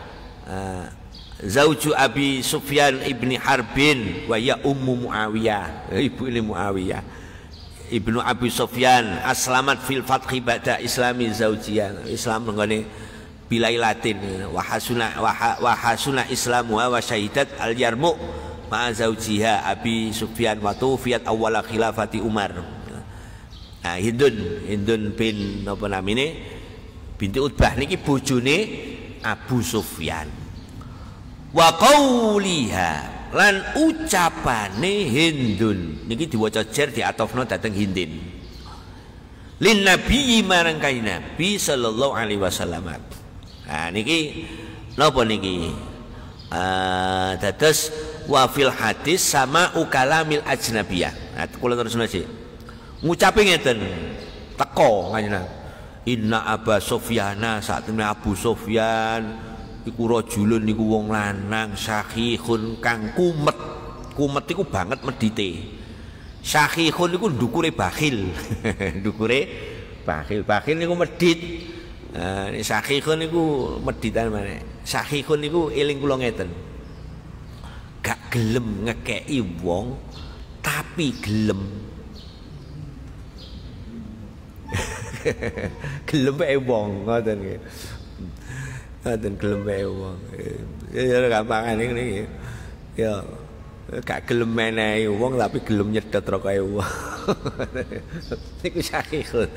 Zauju Abi Sufyan ibni Harbin wa ya Ummu Muawiyah. Ibu ini Muawiyah. Ibnu Abi Sufyan aslamat fil fathi ba'da islami zaujiyah. Islam nggone bilailatin wa hasuna islamu wa syahidat al yarmu ma zaujiha Abi Sufyan wa tufiyat awwala khilafati Umar. Nah Hindun bin napa namine binti Utbah niki bojone Abu Sufyan. Wa qauliha lan ucapane Hindun niki diwaca jer diatofno dhateng Hindin. Lin Nabi marang kanjeng Nabi sallallahu alaihi wasallam. Nah niki napa niki? Dados wa fil hadis sama ukalamil ajnabiyah. Nah kula terus nasi. Ngucape ngeten teko kanjeng Nabi. Inna Aba Sufyana saat ini Abu Sufyan iku rajulun niku wong lanang syakhihun kang kumet. Kumet iku banget medite. Syakhihun niku ndukure bakhil. Ndukure bakhil. Bakhil niku medit. Syakhihun niku meditan maneh. Syakhihun niku eling kula ngeten. Gak gelem ngekeki wong tapi gelem gelem wae wong ngoten nggih. Ngoten gelem wae wong. Ya gampangane ngene. Ya gak gelem menehi wong tapi gelem nyedot rokoke wong. Niku sahihun.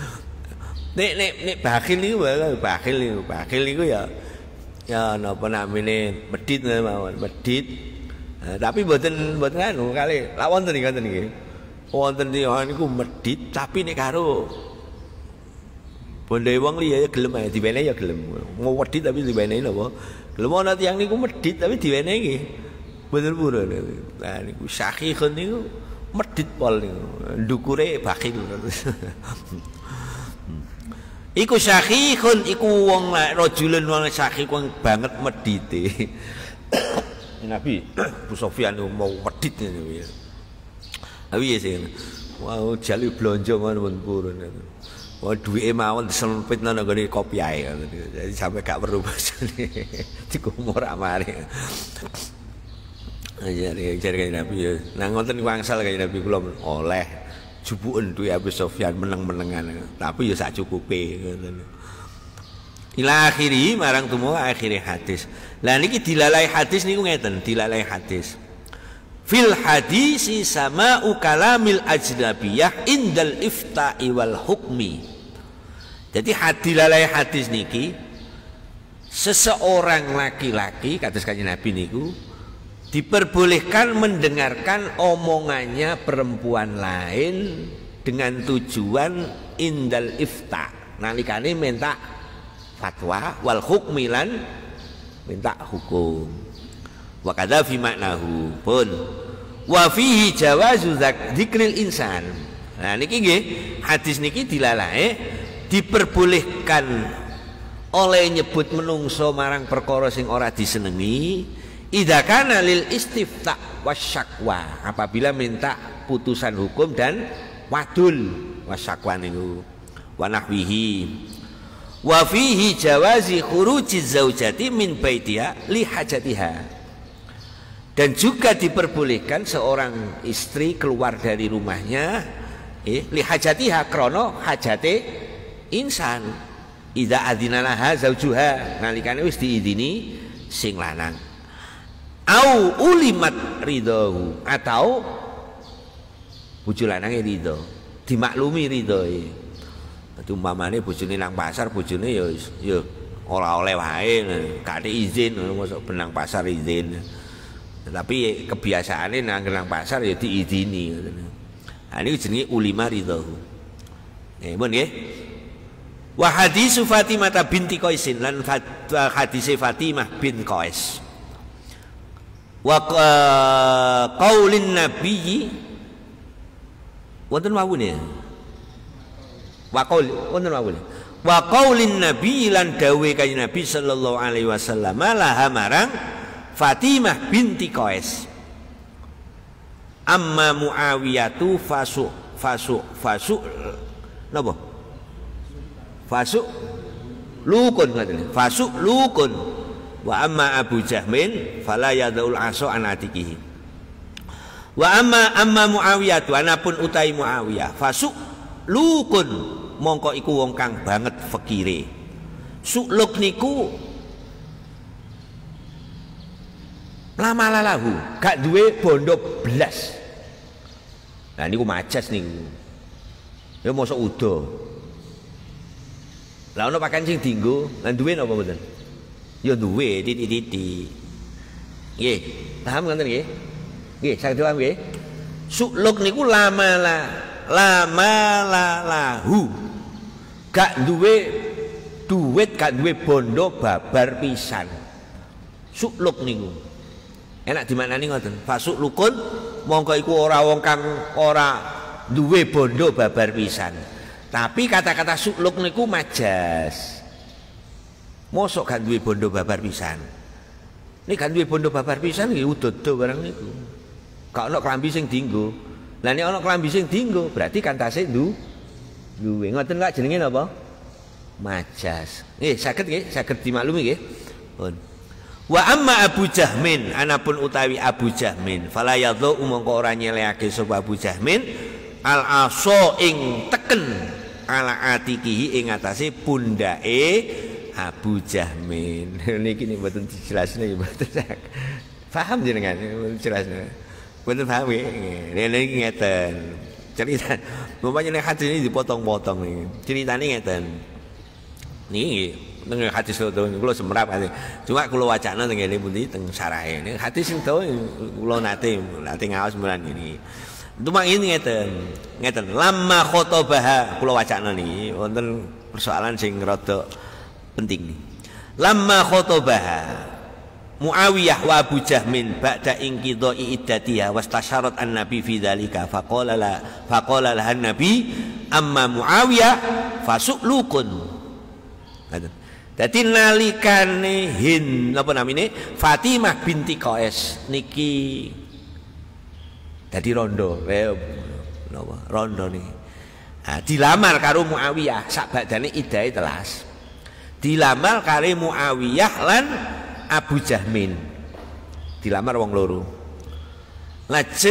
Nek bakhil niku bakhil niku ya napa namine medit mawon, medit. Tapi mboten anu kali lak wonten ngoten nggih. Wonten niku medit tapi nek karo bondo wong liya ya gelem ae diwenehi ya gelem. Mau medit tapi diwenehi napa? Gelem ana tiyang niku medit tapi diwenehi nggih. Bener purun. Nah niku sahihun niku medit pol niku. Ndukure bakhil. Iku sahihun iku wong rajulun wong sahihun banget medite. Nabi Abu Sufyan mau medit niku ya. Tapi ya sing wow jalu blonjo ngono purun. Wah duwike mawon disempit nang nggone kopi ae. Jadi sampai gak perlu basane. Dikumur amare. Jare Nabi ya. Nang ngoten wangsal kaya Nabi kula oleh jubuken duwe Abu Sufyan meneng-menengan. Tapi ya sak cukupe ngoten. Ila akhiri marang tumu akhire hadis. Lah niki dilalai hadis niku ngeten, dilalai hadis. Fil hadisi sama ukalamil ajnabiyah indal ifta'i wal hukmi. Jadi dilalai hadis niki seseorang laki-laki kados kanjeng Nabi niku diperbolehkan mendengarkan omongannya perempuan lain dengan tujuan indal ifta. Nalikane minta fatwa wal hukmi lan minta hukum. Wa kadza fi maknahu pun wa fihi jawazu dzikril insan. Nah niki nggih hadis niki dilalae diperbolehkan oleh nyebut menungso marang perkara sing ora disenengi idza kana lil istifta wasyakwa apabila minta putusan hukum dan wadul wasyakwa niku wa nahwihi wa fihi jawazi khurujiz zaujati min baitiha li hajatiha. Dan juga diperbolehkan seorang istri keluar dari rumahnya li hajatiha krono hajate insan idza adzinalah zaujuha nalikane wis diidini sing lanang au ulimat ridahu atau bojo lanange ridho dimaklumi ridhoe. Dadi umpamane bojone nang pasar bojone ya ora oleh wae gak ada izin mosok benang pasar izin. Tapi kebiasaannya nang pasar ya diizini. Nah ini jenenge ulima ridhahu. Mun nggih. Wa hadis Fatimah binti Qaisin lan hadis Fatimah bin Qais. Wa qaulin nabiyyi wonten mawune. Wa qaul wonten mawune. Wa qaulin nabiyyi lan dawuhe kanjeng Nabi sallallahu alaihi wasallam laha marang Fatimah binti Qais. Amma Muawiyatu fasu napa? Fasu lukun katene. Fasu lukun. Wa amma Abu Jahmin fala yadul asa an atikihi. Wa amma Muawiyatu anapun utai Muawiyah fasu lukun mongko iku wong kang banget fakire. Sukluk niku lama lalahu gak duwe bondo blas. Nah niku majas niku. Ya mosok udo. Lah ono pakan sing dienggo, lan duwe napa mboten? ya duwe titik-titik. Nggih, paham ngoten nggih? Nggih, saged paham nggih? Su'luk niku lama lahu. Gak duwe duit, gak duwe bondo babar pisan. Su'luk niku. Enak dimaknani ngoten. Fasu'lukun mongko iku ora wong kang ora duwe bondo babar pisan. Tapi kata-kata su'luk niku majas. Mosok gak duwe bondo babar pisan. Nek gak duwe bondo babar pisan nggih udodo barang niku. Gak ana klambi sing dienggo. Lah nek ana klambi sing dienggo berarti kantase duwe. Ngoten kok jenenge napa? Majas. Nggih, saged dimaklumi nggih. Pun. Wa amma Abu Jahmin, anapun utawi Abu Jahmin, fala yadhu mongko ora nyelehake sapa Abu Jahmin al-aso ing teken ala atikihi ing atase pundake Abu Jahmin. Niki nek mboten dijelasne mboten paham jenengan jelasne. Mboten paham nggih. Niki ngeten. Cerita umpamane nek hadis ini dipotong-potong niki. Ceritane ngeten. Niki teng hadis kula semrap hadis. Cuma kula wacana teng ngene pundi teng sarahe. Nek hadis sing dawa kula nate ngaos menan ini. Cuma ini ngeten. Lamma khotobaha kula wacana niki wonten persoalan sing rada penting nih. Lamma khotobaha Muawiyah wa Abu Jahmin ba'da inqidha'i iddatiha wastasyarat an-nabi fi dzalika faqala laha an-nabi amma Muawiyah fasu'lukun. Dadi nalikane napa namine Fatimah binti Qais niki dadi rondo napa rondo niki. Nah, dilamar karo Muawiyah sak badane iddahe telas. Dilamar karo Muawiyah lan Abu Jahmin. Dilamar wong loro. Lajeng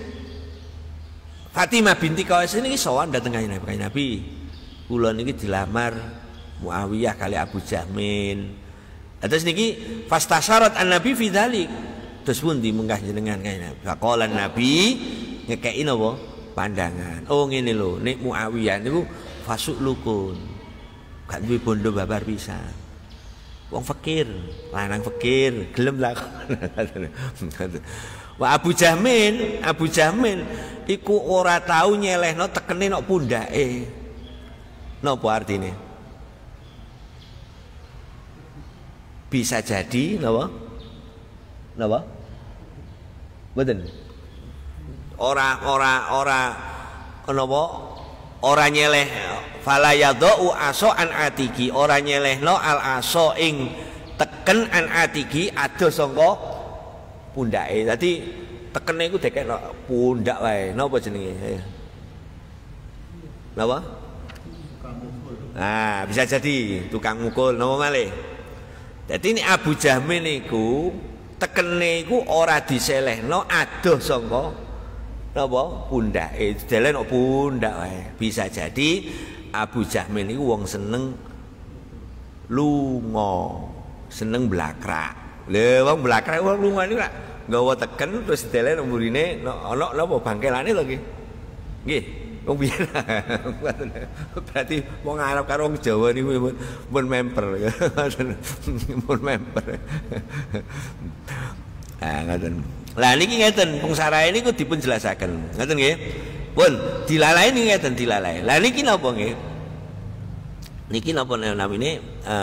Fatimah binti Qais niki sowan dhateng Kanjeng Nabi. Kula niki dilamar Muawiyah kali Abu Jahmin. Terus niki fastasyarat an-nabi fi dzalik. Terus pundi munggah jenengan Kanjeng Nabi. Faqala Nabi ngekeki napa? Pandangan. Oh ngene lho, nek Muawiyah niku fasu'lukun. Gak duwe bondo babar pisan. Wong fakir, lanang fakir, gelem lah. Wah Abu Jahmin iku ora tau nyelehno tekene nok pundake. Napa artine? Bisa jadi napa? Mboten. Ora napa? Ora nyeleh fala yadhu aso an atiki, ora nyelehno al aso ing teken an atiki adoh sangka pundake. Dadi tekene iku dekekno pundak wae. Napa jenenge? Napa? Nah, bisa jadi tukang mukul napa malih. Dadi ini Abu Jahmin niku tekene iku ora diselehno adoh sangka napa pundake, deleng pundak wae. Bisa jadi Abu Jahmin niku wong seneng lunga, seneng blakrak. Lha wong blakrak wong lunga niku lak nggawa teken terus deleng mburine ana napa bangkelane lho nggih. Nggih, wong biyen. Berarti wong Arab karo wong Jawa niku pun member. Pun member. Ah ngoten. Lah niki ngeten pungsarae niku dipun jelasaken. Ngoten nggih. Pun dilalai niki ngeten dilalai. Lah niki napa nggih? Niki napa namine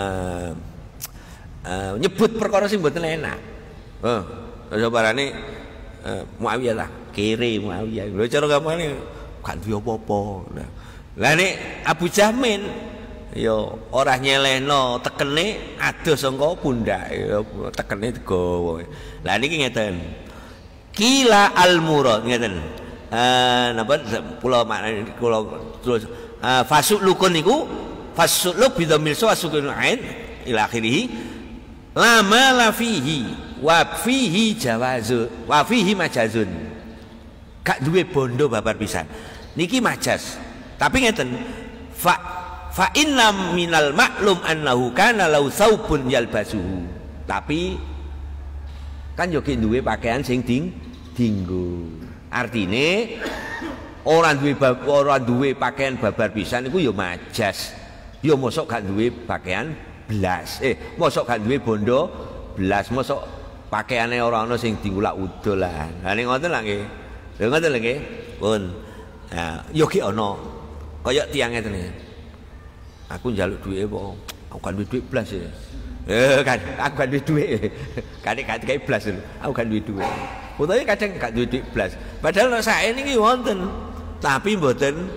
nyebut perkara sing mboten enak. Sabarane Muawiyah lah, kere Muawiyah. Lho cara gamane gak duwe apa-apa. Lah nek Abu Jahmin ya ora nyelehno tekene adoh sangka pundake, tekene digawa. Lah niki ngeten. Kila al-murad ngeten. Napa kula maknane kula terus fasu'lukun niku fasu'luk bi dhammil sukun ain ila akhirih lama la fihi wa fihi jawazu wa fihi majazun. Gak duwe bondo babar pisan. Niki majas. Tapi ngeten fa inna minal maklum annahu kana lau saubun yalbasuhu. Tapi kan yo duwe pakaian sing dinggo. Artine ora duwe pakaian babar pisan iku yo majas. Yo mosok gak duwe pakaian blas. Mosok gak duwe bondo blas, mosok pakaiane ora ana sing diulak udolan. Lah ning ngoten lho nggih. Lha ngoten lho nggih. Pun. Nah, yo ki ana kaya tiyang ngeten iki. Aku njaluk duwike apa? Aku kan duwe duit blas ya. Kan aku kan duwe duit. Kadang gak blas lho. Aku kan duwe duit. Utawa kadang gak duwe duit blas. Padahal nek sae niki wonten. Tapi mboten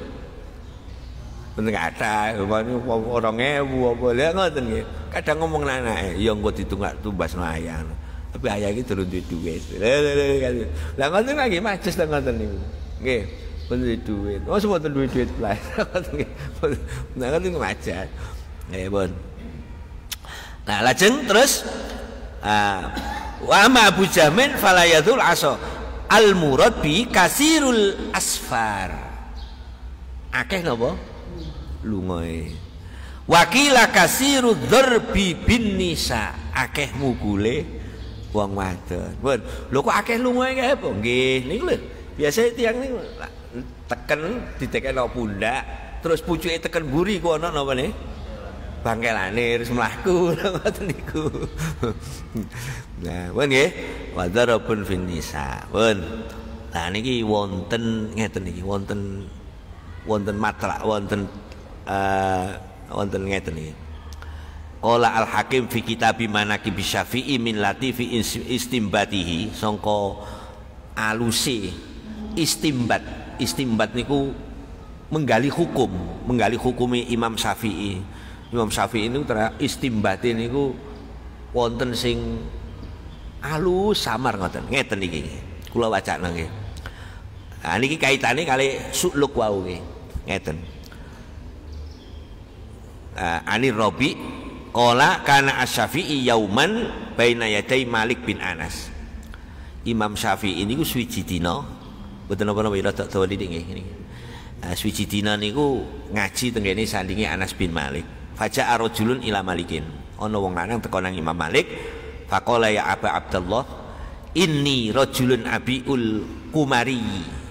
kata, orang 2000 apa lha ngoten nggih. Kadang ngomong anake, ya engko ditunggak tumbas layang. Tapi ayah iki durung duwe duit. Lah ngoten nggih majes ta ngoten niku. Nggih, pun duwe duit. Oh mboten duwe duit blas. Ngoten nggih. Nah ngoten majes. Nggih, pun. Nah, lajeng terus wa ma Abu Jamin falayadul asa al murad bi kasirul asfar. Akeh napa? Lungae. Wakila kasiru dzarbi bin nisa, akeh mukule wong wadon. Pun, lho kok akeh lungae kae apa? Nggih, niku lho. Biasa tiyang niku teken ditekeno pundak, terus pucuke teken mburi ku ana napa ne? Bangkelane terus mlaku ngoten niku. Nah, pun nggih, wa dzarabun bin nisa. Pun. Nah niki wonten ngeten niki, wonten matlak, wonten ngeten iki. Qala al-Hakim fi kitabi manaqib Syafi'i min latifi istimbatihi, sangka aluse istimbat. Istimbat niku menggali hukumi Imam Syafi'i. Imam Syafi'i niku istimbate niku wonten sing alus samar ngoten. Ngeten iki. Kula wacana nggih. Nah niki kaitane kali suluk wau nggih. Ngeten. Ani Rabi qala kana Asy-Syafi'i yauman baina yaday Malik bin Anas. Imam Syafi'i niku suwiji dina mboten napa-napa rada dawa didik nggih niki. Suwiji dina niku ngaji tenggene sandinge Anas bin Malik. Faja'a rajulun ila Malikin. Ana wong lanang teko nang Imam Malik, faqala ya Aba Abdullah inni rajulun abiul kumari.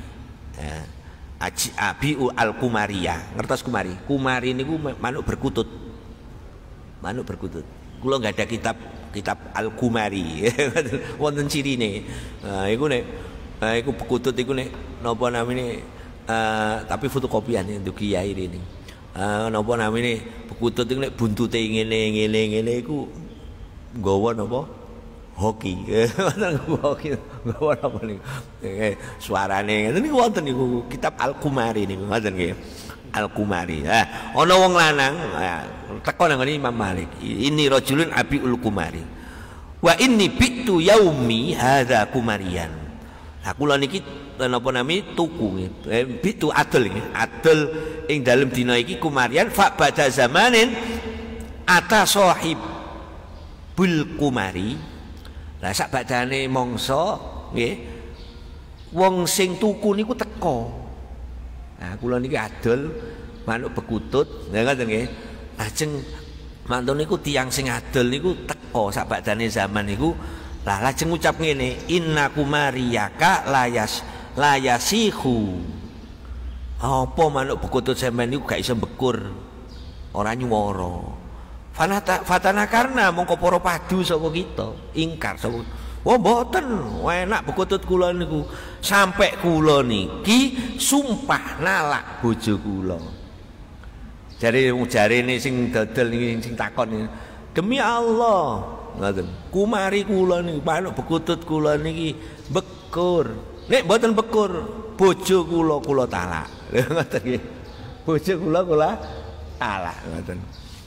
Abiu al-Kumariyah. Ngertos kumari? Kumari niku manuk berkutut. Manuk berkutut. Kula enggak ada kitab al-Kumari. Wonten cirine. Iku nek iku berkutut iku nek napa namine tapi fotokopian untuk kiai ini. Napa namine berkutut iku nek buntute ngene iku nggawa napa? Hoki. Hoki nggawa napa niku? Suarane ngene niku wonten niku kitab Al-Kumari niku ngoten nggih. Al-Kumari. Ana wong lanang teko nang Imam Malik. Ini rajulun abiul kumari. Wa inni bitu yaumi hadza kumarian. Lah kula niki napa nami tuku nggih. Bitu adol nggih. Adol ing dalem dina iki kumarian fa ba'da zamanin ata sahib bul kumari. Lah sak badane mangsa nggih wong sing tuku niku teko. Nah kula niki adol manuk bekutut, nggih ngoten nggih. Lajeng mantun niku tiyang sing adol niku teko sak badane zaman niku. Lah lajeng ngucap ngene, inna kumariyaka layasihu. Apa manuk bekutut sampean niku gak iso bekur. Ora nyuwara. Fatana karena mongko para padu saka kita ingkar saka oh mboten enak bekutut kula niku sampai kula niki sumpah nalak bojo kula jarene sing dodol niki sing takon demi Allah ngoten kumari kula niku manuk bekutut kula niki bekur nek mboten bekur bojo kula talak ngoten nggih bojo kula talak ngoten.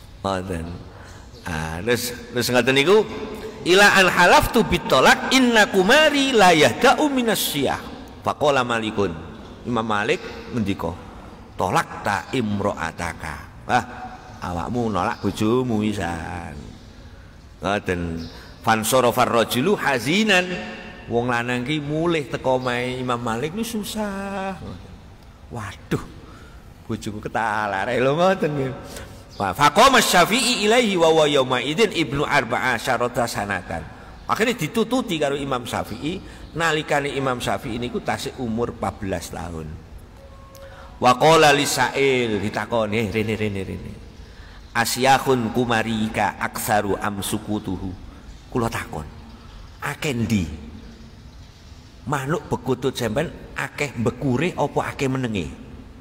Terus ngaten niku ila an halaftu bitolak inna kumari la yahda'u minasyiyah. Faqala Malikun. Imam Malik ngendika, "Tolak ta imra'ataka." Awakmu nolak bojomu wisan. Ngoten. Fansorofar rajulu hazinan. Wong lanang ki mulih teko omahe Imam Malik lu susah. Waduh. Bojoku ketalare lho ngoten nggih. Faqama Syafi'i ilaihi wa wa yauma idzin ibnu arba'a syarata sanatan. Akhirnya ditututi karo Imam Syafi'i nalikane Imam Syafi'i niku tasih umur 14 tahun. Wa qala lisail ditakoni rene. Asyahun kumarika aksaru amsukutuhu. Kula takon, akeh ndi manuk bekutut sampean akeh bekure apa akeh menenge?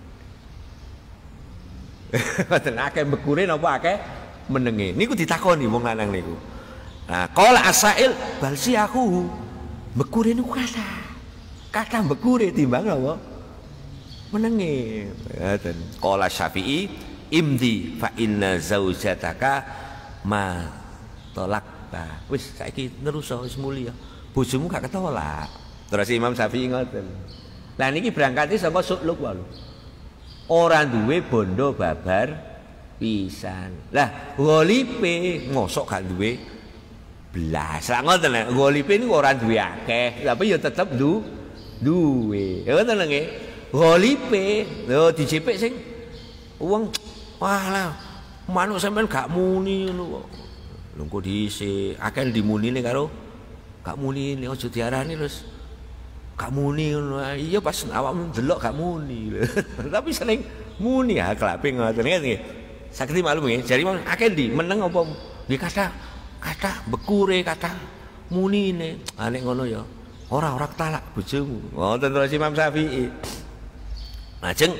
Mboten akeh bekure napa akeh menenge. Niku ditakoni wong lanang niku. Nah, qala asail bal siyahu. Bekure niku kata bekure timbang napa? Menenge. Ngoten. Qala Syafi'i imdi fa inna zaujataka ma tolakta. Wis saiki nerusa wis mulya. Bojomu gak ketolak. Terus Imam Syafi'i ngoten. Lah niki berangkate saka sukluk wae. Ora duwe bondo babar pisan. Lah golipe mosok gak duwe blas. Lah ngoten lho, golipe niku ora duwe akeh, tapi ya tetep duwe. Ngoten lho nggih. Golipe lho dijepik sing wong walah manuk sampean gak muni ngono kok. Lho kok dhisik akeh dimunine karo gak munine aja diarani terus gak muni ngono. Iya pas awakmu ndelok gak muni. Tapi sering muni ha klape ngoten nggih. Sakti maklum nggih. Jari akeh ndi meneng apa nggih kata bekure kata munine. Ha nek ngono ya ora talak bojomu. Ngoten terus Imam Syafi'i. Lajeng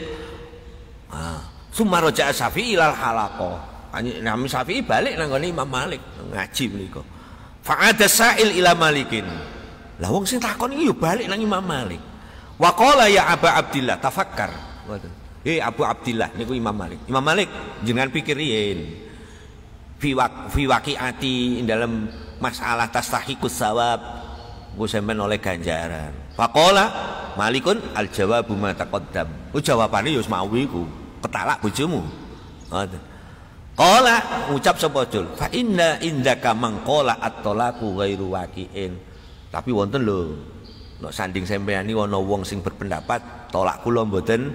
summa raja'a Syafi'i ilal halaqah. Imam Syafi'i balik nang ngene Imam Malik ngaji menika. Fa'ada sa'il ila Malikin. Lah wong sing takon iki yo balik nang Imam Malik. Wa qala ya Aba Abdillah tafakkar. Ngoten. Abu Abdillah niku Imam Malik. Imam Malik jenengan pikir yen fi waqiati dalam masalah tastahiqus sawab ku sampean oleh ganjaran. Faqala Malikun al jawabu ma taqaddam. Jawabane yo mau iku, ketalak bojomu. Ngoten. Qala ngucap sapa Jul, fa inna indaka mangqala at-talaqu ghairu waqi'in. Tapi wonten lho, nek sanding sampeyan iki ana wong sing berpendapat tolak kula mboten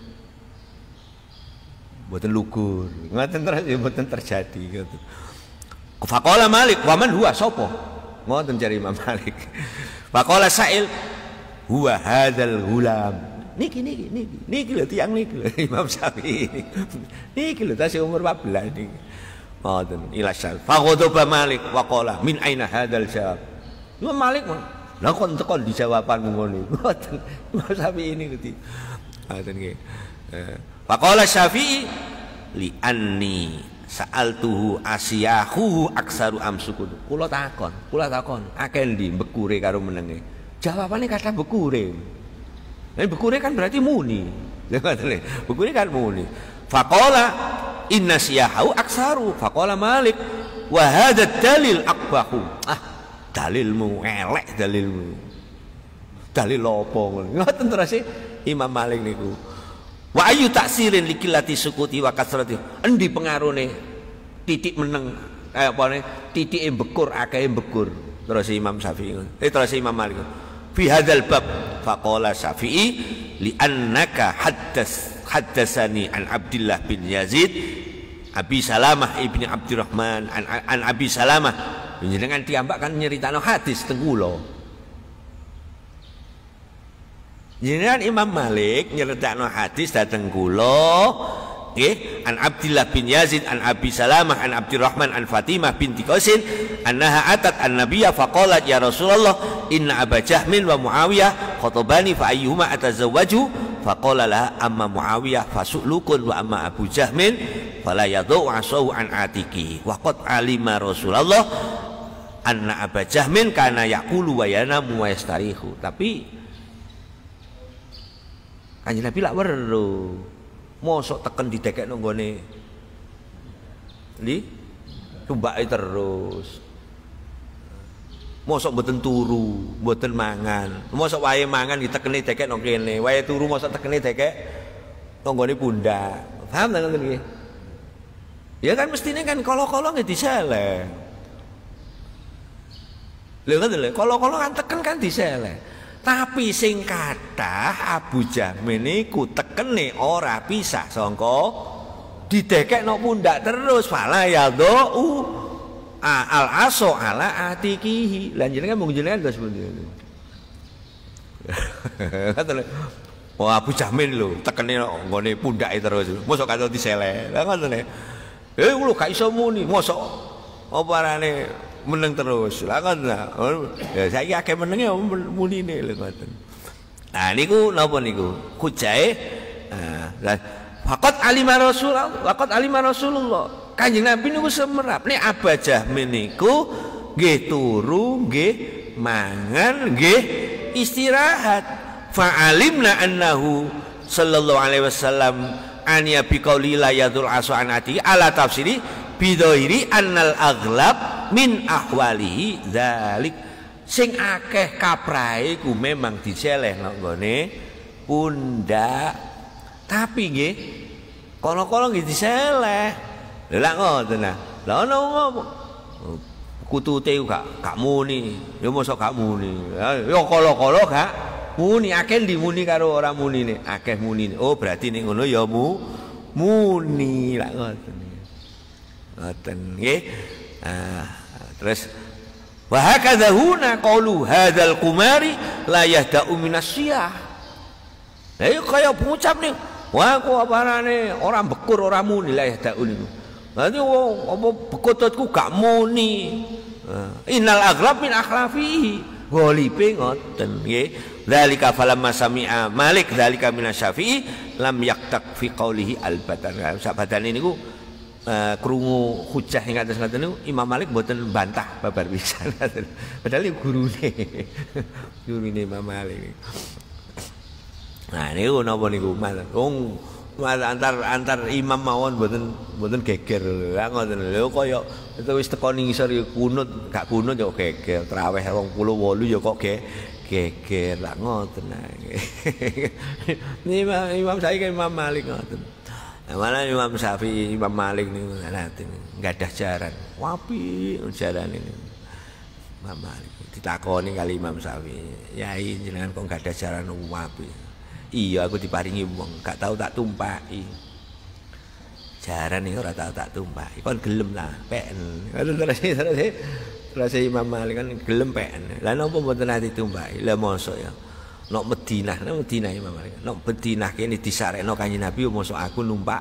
lugur. Ngoten terus ya mboten terjadi gitu. Faqala Malik, wa man huwa sapa? Ngoten cari Imam Malik. Faqala Sa'il, huwa hadzal ghulam. Niki lho tiyang niki lho Imam Syafi'i. Niki lho tasih umur 14 niki. Ngoten ilasal. Faqadaba Malik wa qala min aina hadzal jawab. Imam Malik lah kon tekon di jawabanmu ngono. Ngoten Imam Syafi'i ini ngerti. Ngoten nggih. Faqala Syafi'i li anni sa'altuhu asyahu aksaru amsukut. Kula takon akeh ndi bekure karo menenge. Jawabane kata bekure. Nek bekure kan berarti muni. Bekure kan muni. Faqala inna syahu aksaru. Faqala Malik wa hadha dalil akbahu. Dalilmu elek dalilmu. Dalil apa ngono. Ngoten terus Imam Malik niku. Wa ayu taksirin likilati sukuti wa kasrati. Endi pengarune titik meneng titike bekur akeh bekur. Terus Imam Syafi'i. Terus Imam Malik. Fi hadzal bab faqala Syafi'i li annaka haddatsani an Abdullah bin Yazid Abi Salamah ibni Abdurrahman an Abi Salamah. Jenengan tiambak kan nyeritano hadis teng kula. Jenengan Imam Malik nyeritakno hadis dateng kula nggih an Abdullah bin Yazid an Abi Salamah an Abdurrahman an Fatimah binti Qaisin annaha atat an-nabiyya faqalat ya Rasulullah inna Aba Jahmin wa Muawiyah khatabani fa ayyuhuma atazawwaju faqala laha amma Muawiyah fasulukun wa amma Abu Jahmin fala yadhu asahu an atiki wa qad alima Rasulullah anna Aba Jahmin kana yaqulu wa yanamu wa yastarihu. Tapi Kanjeng Nabi lak weruh. Mosok teken didekekno nggone tumbake terus. Mosok mboten turu, mboten mangan. Mosok wae mangan ditekeni dekekno kene, wae turu mosok tekeni dekek nggone pundak. Paham ta ngoten nggih? Ya kan mestine kan kala-kala nggih diseleh. Lha ngoten lho, kala-kala kan teken kan diseleh. Tapi sing kathah Abu Jahmin niku tekene ora pisah sangka didekekno pundak terus fala yadhu al aso ala atikihi. Lan jenengan mung jenengan terus pundi. Oh Abu Jahmin lho tekene nggone pundake terus. Mosok karo diseleh. Lah ngoten. Lho gak iso muni, mosok apa arane meneng terus. Lah kan. Ya saiki akeh menenge munine lho ngoten. Nah niku napa niku? Hujae lah faqat alima Rasulullah. Kanjeng Nabi niku semerap. Nek Aba Jahmin niku nggih turu, nggih mangan, nggih istirahat. Fa'alimna annahu sallallahu alaihi wasallam an ya biqauli la yadul asanati ala tafsiri bidhairi annal aghlab min ahwalihi dzalik. Sing akeh kaprahe ku memang diceleh nang nggone pundak. Tapi nggih kala-kala nggih diceleh. Lah ngoten nah. Lah ono ngomong kutute gak muni. Ya mosok gak muni. Ya kala-kala gak muni, akeh dimuni karo ora munine. Akeh munine. Oh berarti ning ngono ya muni. Lah ngoten. Ngoten nggih. Terus wa hakadha huna qaulu hadzal qumari la yahda'u minasyiyah. Lah yo kaya ngucap nih, wah kok aparane ora bekur ora muni la yahda'u niku. Berarti apa bekututku gak muni. Innal aghlab min akhlafihi. Ghalibe ngoten nggih. Dzalika falamma sami'a Malik dzalika minasyafi'i lam yaktak fi qaulihi albatan. Sabadane niku krungu hujah ing atas ngoten niku Imam Malik mboten bantah babar pisan. Padahal gurune Imam Malik. Nah niku napa niku antar imam mawon mboten geger. Lah ngoten lho kaya wis teko ning ngisor ya kunut, gak kunut ya geger. Traweh 28 ya kok geger. Lah ngoten ae. Imam saiki Imam Malik ngoten. Malah Imam Syafi'i, Imam Malik niku nanti nggadah jaran. Wapi jarane niku. Imam Malik ditakoni kali Imam Syafi'i, "Yai jenengan kok nggadah jaran wapi?" "Iya aku diparingi wong, gak tau tak tumpaki." Jaran iki ora tau tak tumpaki. Kon gelem lah, peken. Terus Imam Malik kan gelem peken. Lah napa mboten ati tumpaki? Lah mosok ya. Nok Madinah Imam Malik. Nok Madinah kene disarekno Kanjeng Nabi mosok aku numpak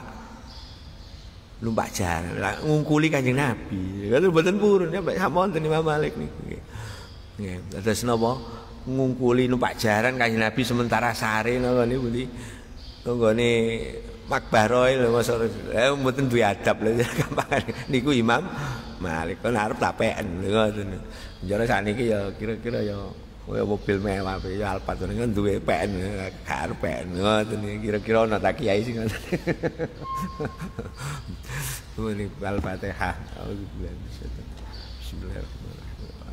jaran. Lah ngungkuli Kanjeng Nabi. Kan mboten purun ya samonten Imam Malik niku. Nggih. Terus napa ngungkuli numpak jaran Kanjeng Nabi sementara sare nggone pundi. Nggone makbaroe lho mosok mboten duwe adab lho gampang. Niku Imam Malik kan arep tapeken ngoten. Njare sakniki ya kira-kira ya kaya mobil mewah ya Alphard kan duwe PN gak arep PN ngoten kira-kira ana tak kiai sing ngoten. Ini Al-Fatihah. Bismillahirrahmanirrahim.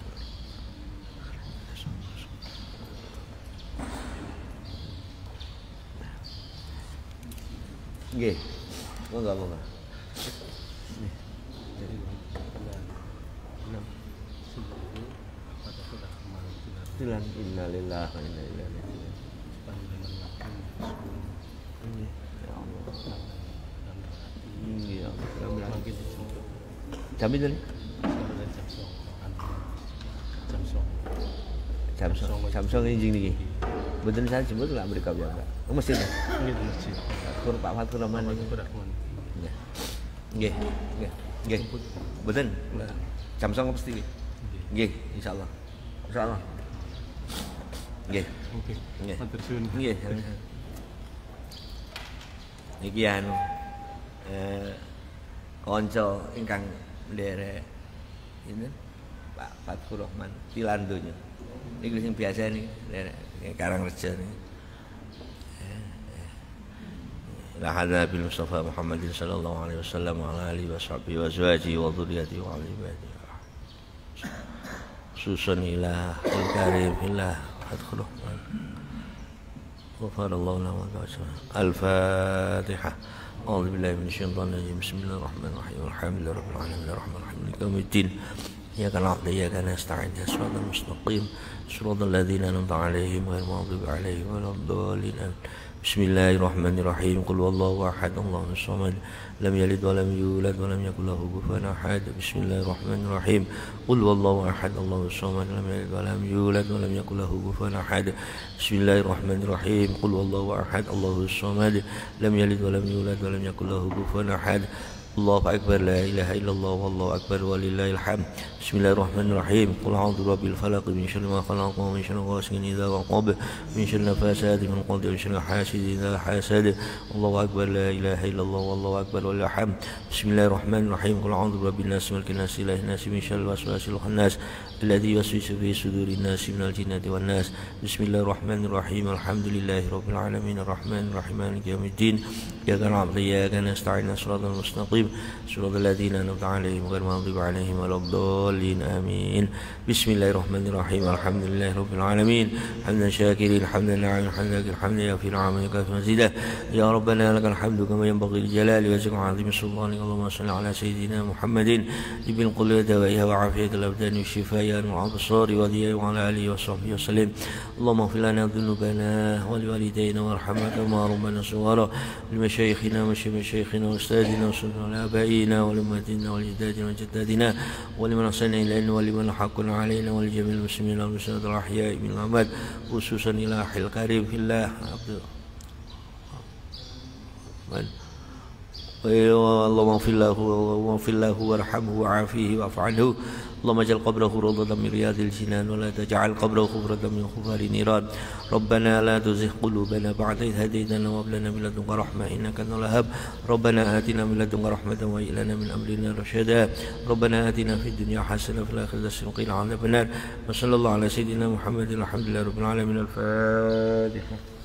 Nggih. Monggo. Innalillahi wa inna ilaihi raji'un. Jam itu nih? Samsung ini nih. Betul saya jemput lah mereka biar Pak. Masjid. Ini masjid. Kur Pak Fatur Rahman ini. Nggih. Betul. Samsung pasti. Nggih, insyaallah. Insyaallah. Nggih. Oke. Matur suwun. Nggih. Niki anu kanca ingkang nderek ini Pak Fatur Rahman Pilandonya. Niku sing biasa nih nderek Karangrejo niki. La hada bil Mustafa Muhammadin sallallahu alaihi wasallam wa ala alihi washabbihi wa azwajihi wa dhurriyyatihi wa ibadihi. Susun ilah al-karim ilah adkhuluh. Ghafarallahu lana wa lakum. Al-Fatihah. A'udzu billahi minasyaitonir rajim. Bismillahirrahmanirrahim. Alhamdulillahi rabbil alamin. Arrahmanir rahim. Maliki yaumiddin. Iyyaka na'budu wa iyyaka nasta'in. Shiratal mustaqim. Shiratal ladzina an'amta 'alaihim ghairil maghdubi 'alaihim waladdallin. Bismillahirrahmanirrahim. Qul huwallahu ahad, Allahus samad, lam yalid wa lam yulad wa lam yakul lahu kufuwan ahad. Bismillahirrahmanirrahim. Qul huwallahu ahad, Allahus samad, lam yalid wa lam yulad wa lam yakul lahu kufuwan ahad. Bismillahirrahmanirrahim. Qul huwallahu ahad, Allahus samad, lam yalid wa lam yulad wa lam yakul lahu kufuwan ahad. الله أكبر لا إله إلا الله والله أكبر ولله الحمد بسم الله الرحمن الرحيم قل أعوذ برب الفلق من شر ما خلق ومن شر غاسق إذا وقب من شر النفاثات في العقد ومن شر حاسد إذا حسد الله أكبر لا إله إلا الله والله أكبر ولله الحمد بسم الله الرحمن الرحيم قل أعوذ برب الناس ملك الناس إله الناس من شر الوسواس الخناس الذي يوسوس في صدور الناس من الجنة والناس بسم الله الرحمن الرحيم الحمد لله رب العالمين الرحمن الرحيم مالك يوم الدين إياك نعبد وإياك نستعين صراط المستقيم صراط الذين أنعمت عليهم غير المغضوب عليهم ولا الضالين آمين بسم الله الرحمن الرحيم الحمد لله رب العالمين حمدا شاكرين حمدا ناعما حمدا حمدا يغفر عما يكافئ مزيدا يا ربنا لك الحمد كما ينبغي لجلال وجهك وعظيم سلطانك اللهم صل على سيدنا محمد ابن القلوة دوائها وعافية الأبدان والشفاء والأبصار وضياء وعلى آله وصحبه وسلم اللهم اغفر لنا ذنوبنا ولوالدينا وارحمنا كما ربنا صغارا لمشايخنا ومشايخنا وأستاذنا وسلطان آبائنا ولأمهاتنا ولأجدادنا وجدادنا ولمن أحسن إلينا ولمن حقنا علينا ولجميع المسلمين والمسلمات الأحياء من الأموات خصوصا إلى أخي الكريم في الله اللهم اغفر له وارحمه وعافيه واعف عنه اللهم اجعل قبره روضة من رياض الجنان ولا تجعل قبره خفرة من خفار النيران ربنا لا تزغ قلوبنا بعد إذ هديتنا وهب لنا من لدنك رحمة إنك أنت الوهاب ربنا آتنا من لدنك رحمة وهيئ لنا من أمرنا رشدا ربنا آتنا في الدنيا حسنة وفي الآخرة حسنة وقنا عذاب النار وصلى الله على سيدنا محمد الحمد لله رب العالمين الفاتحة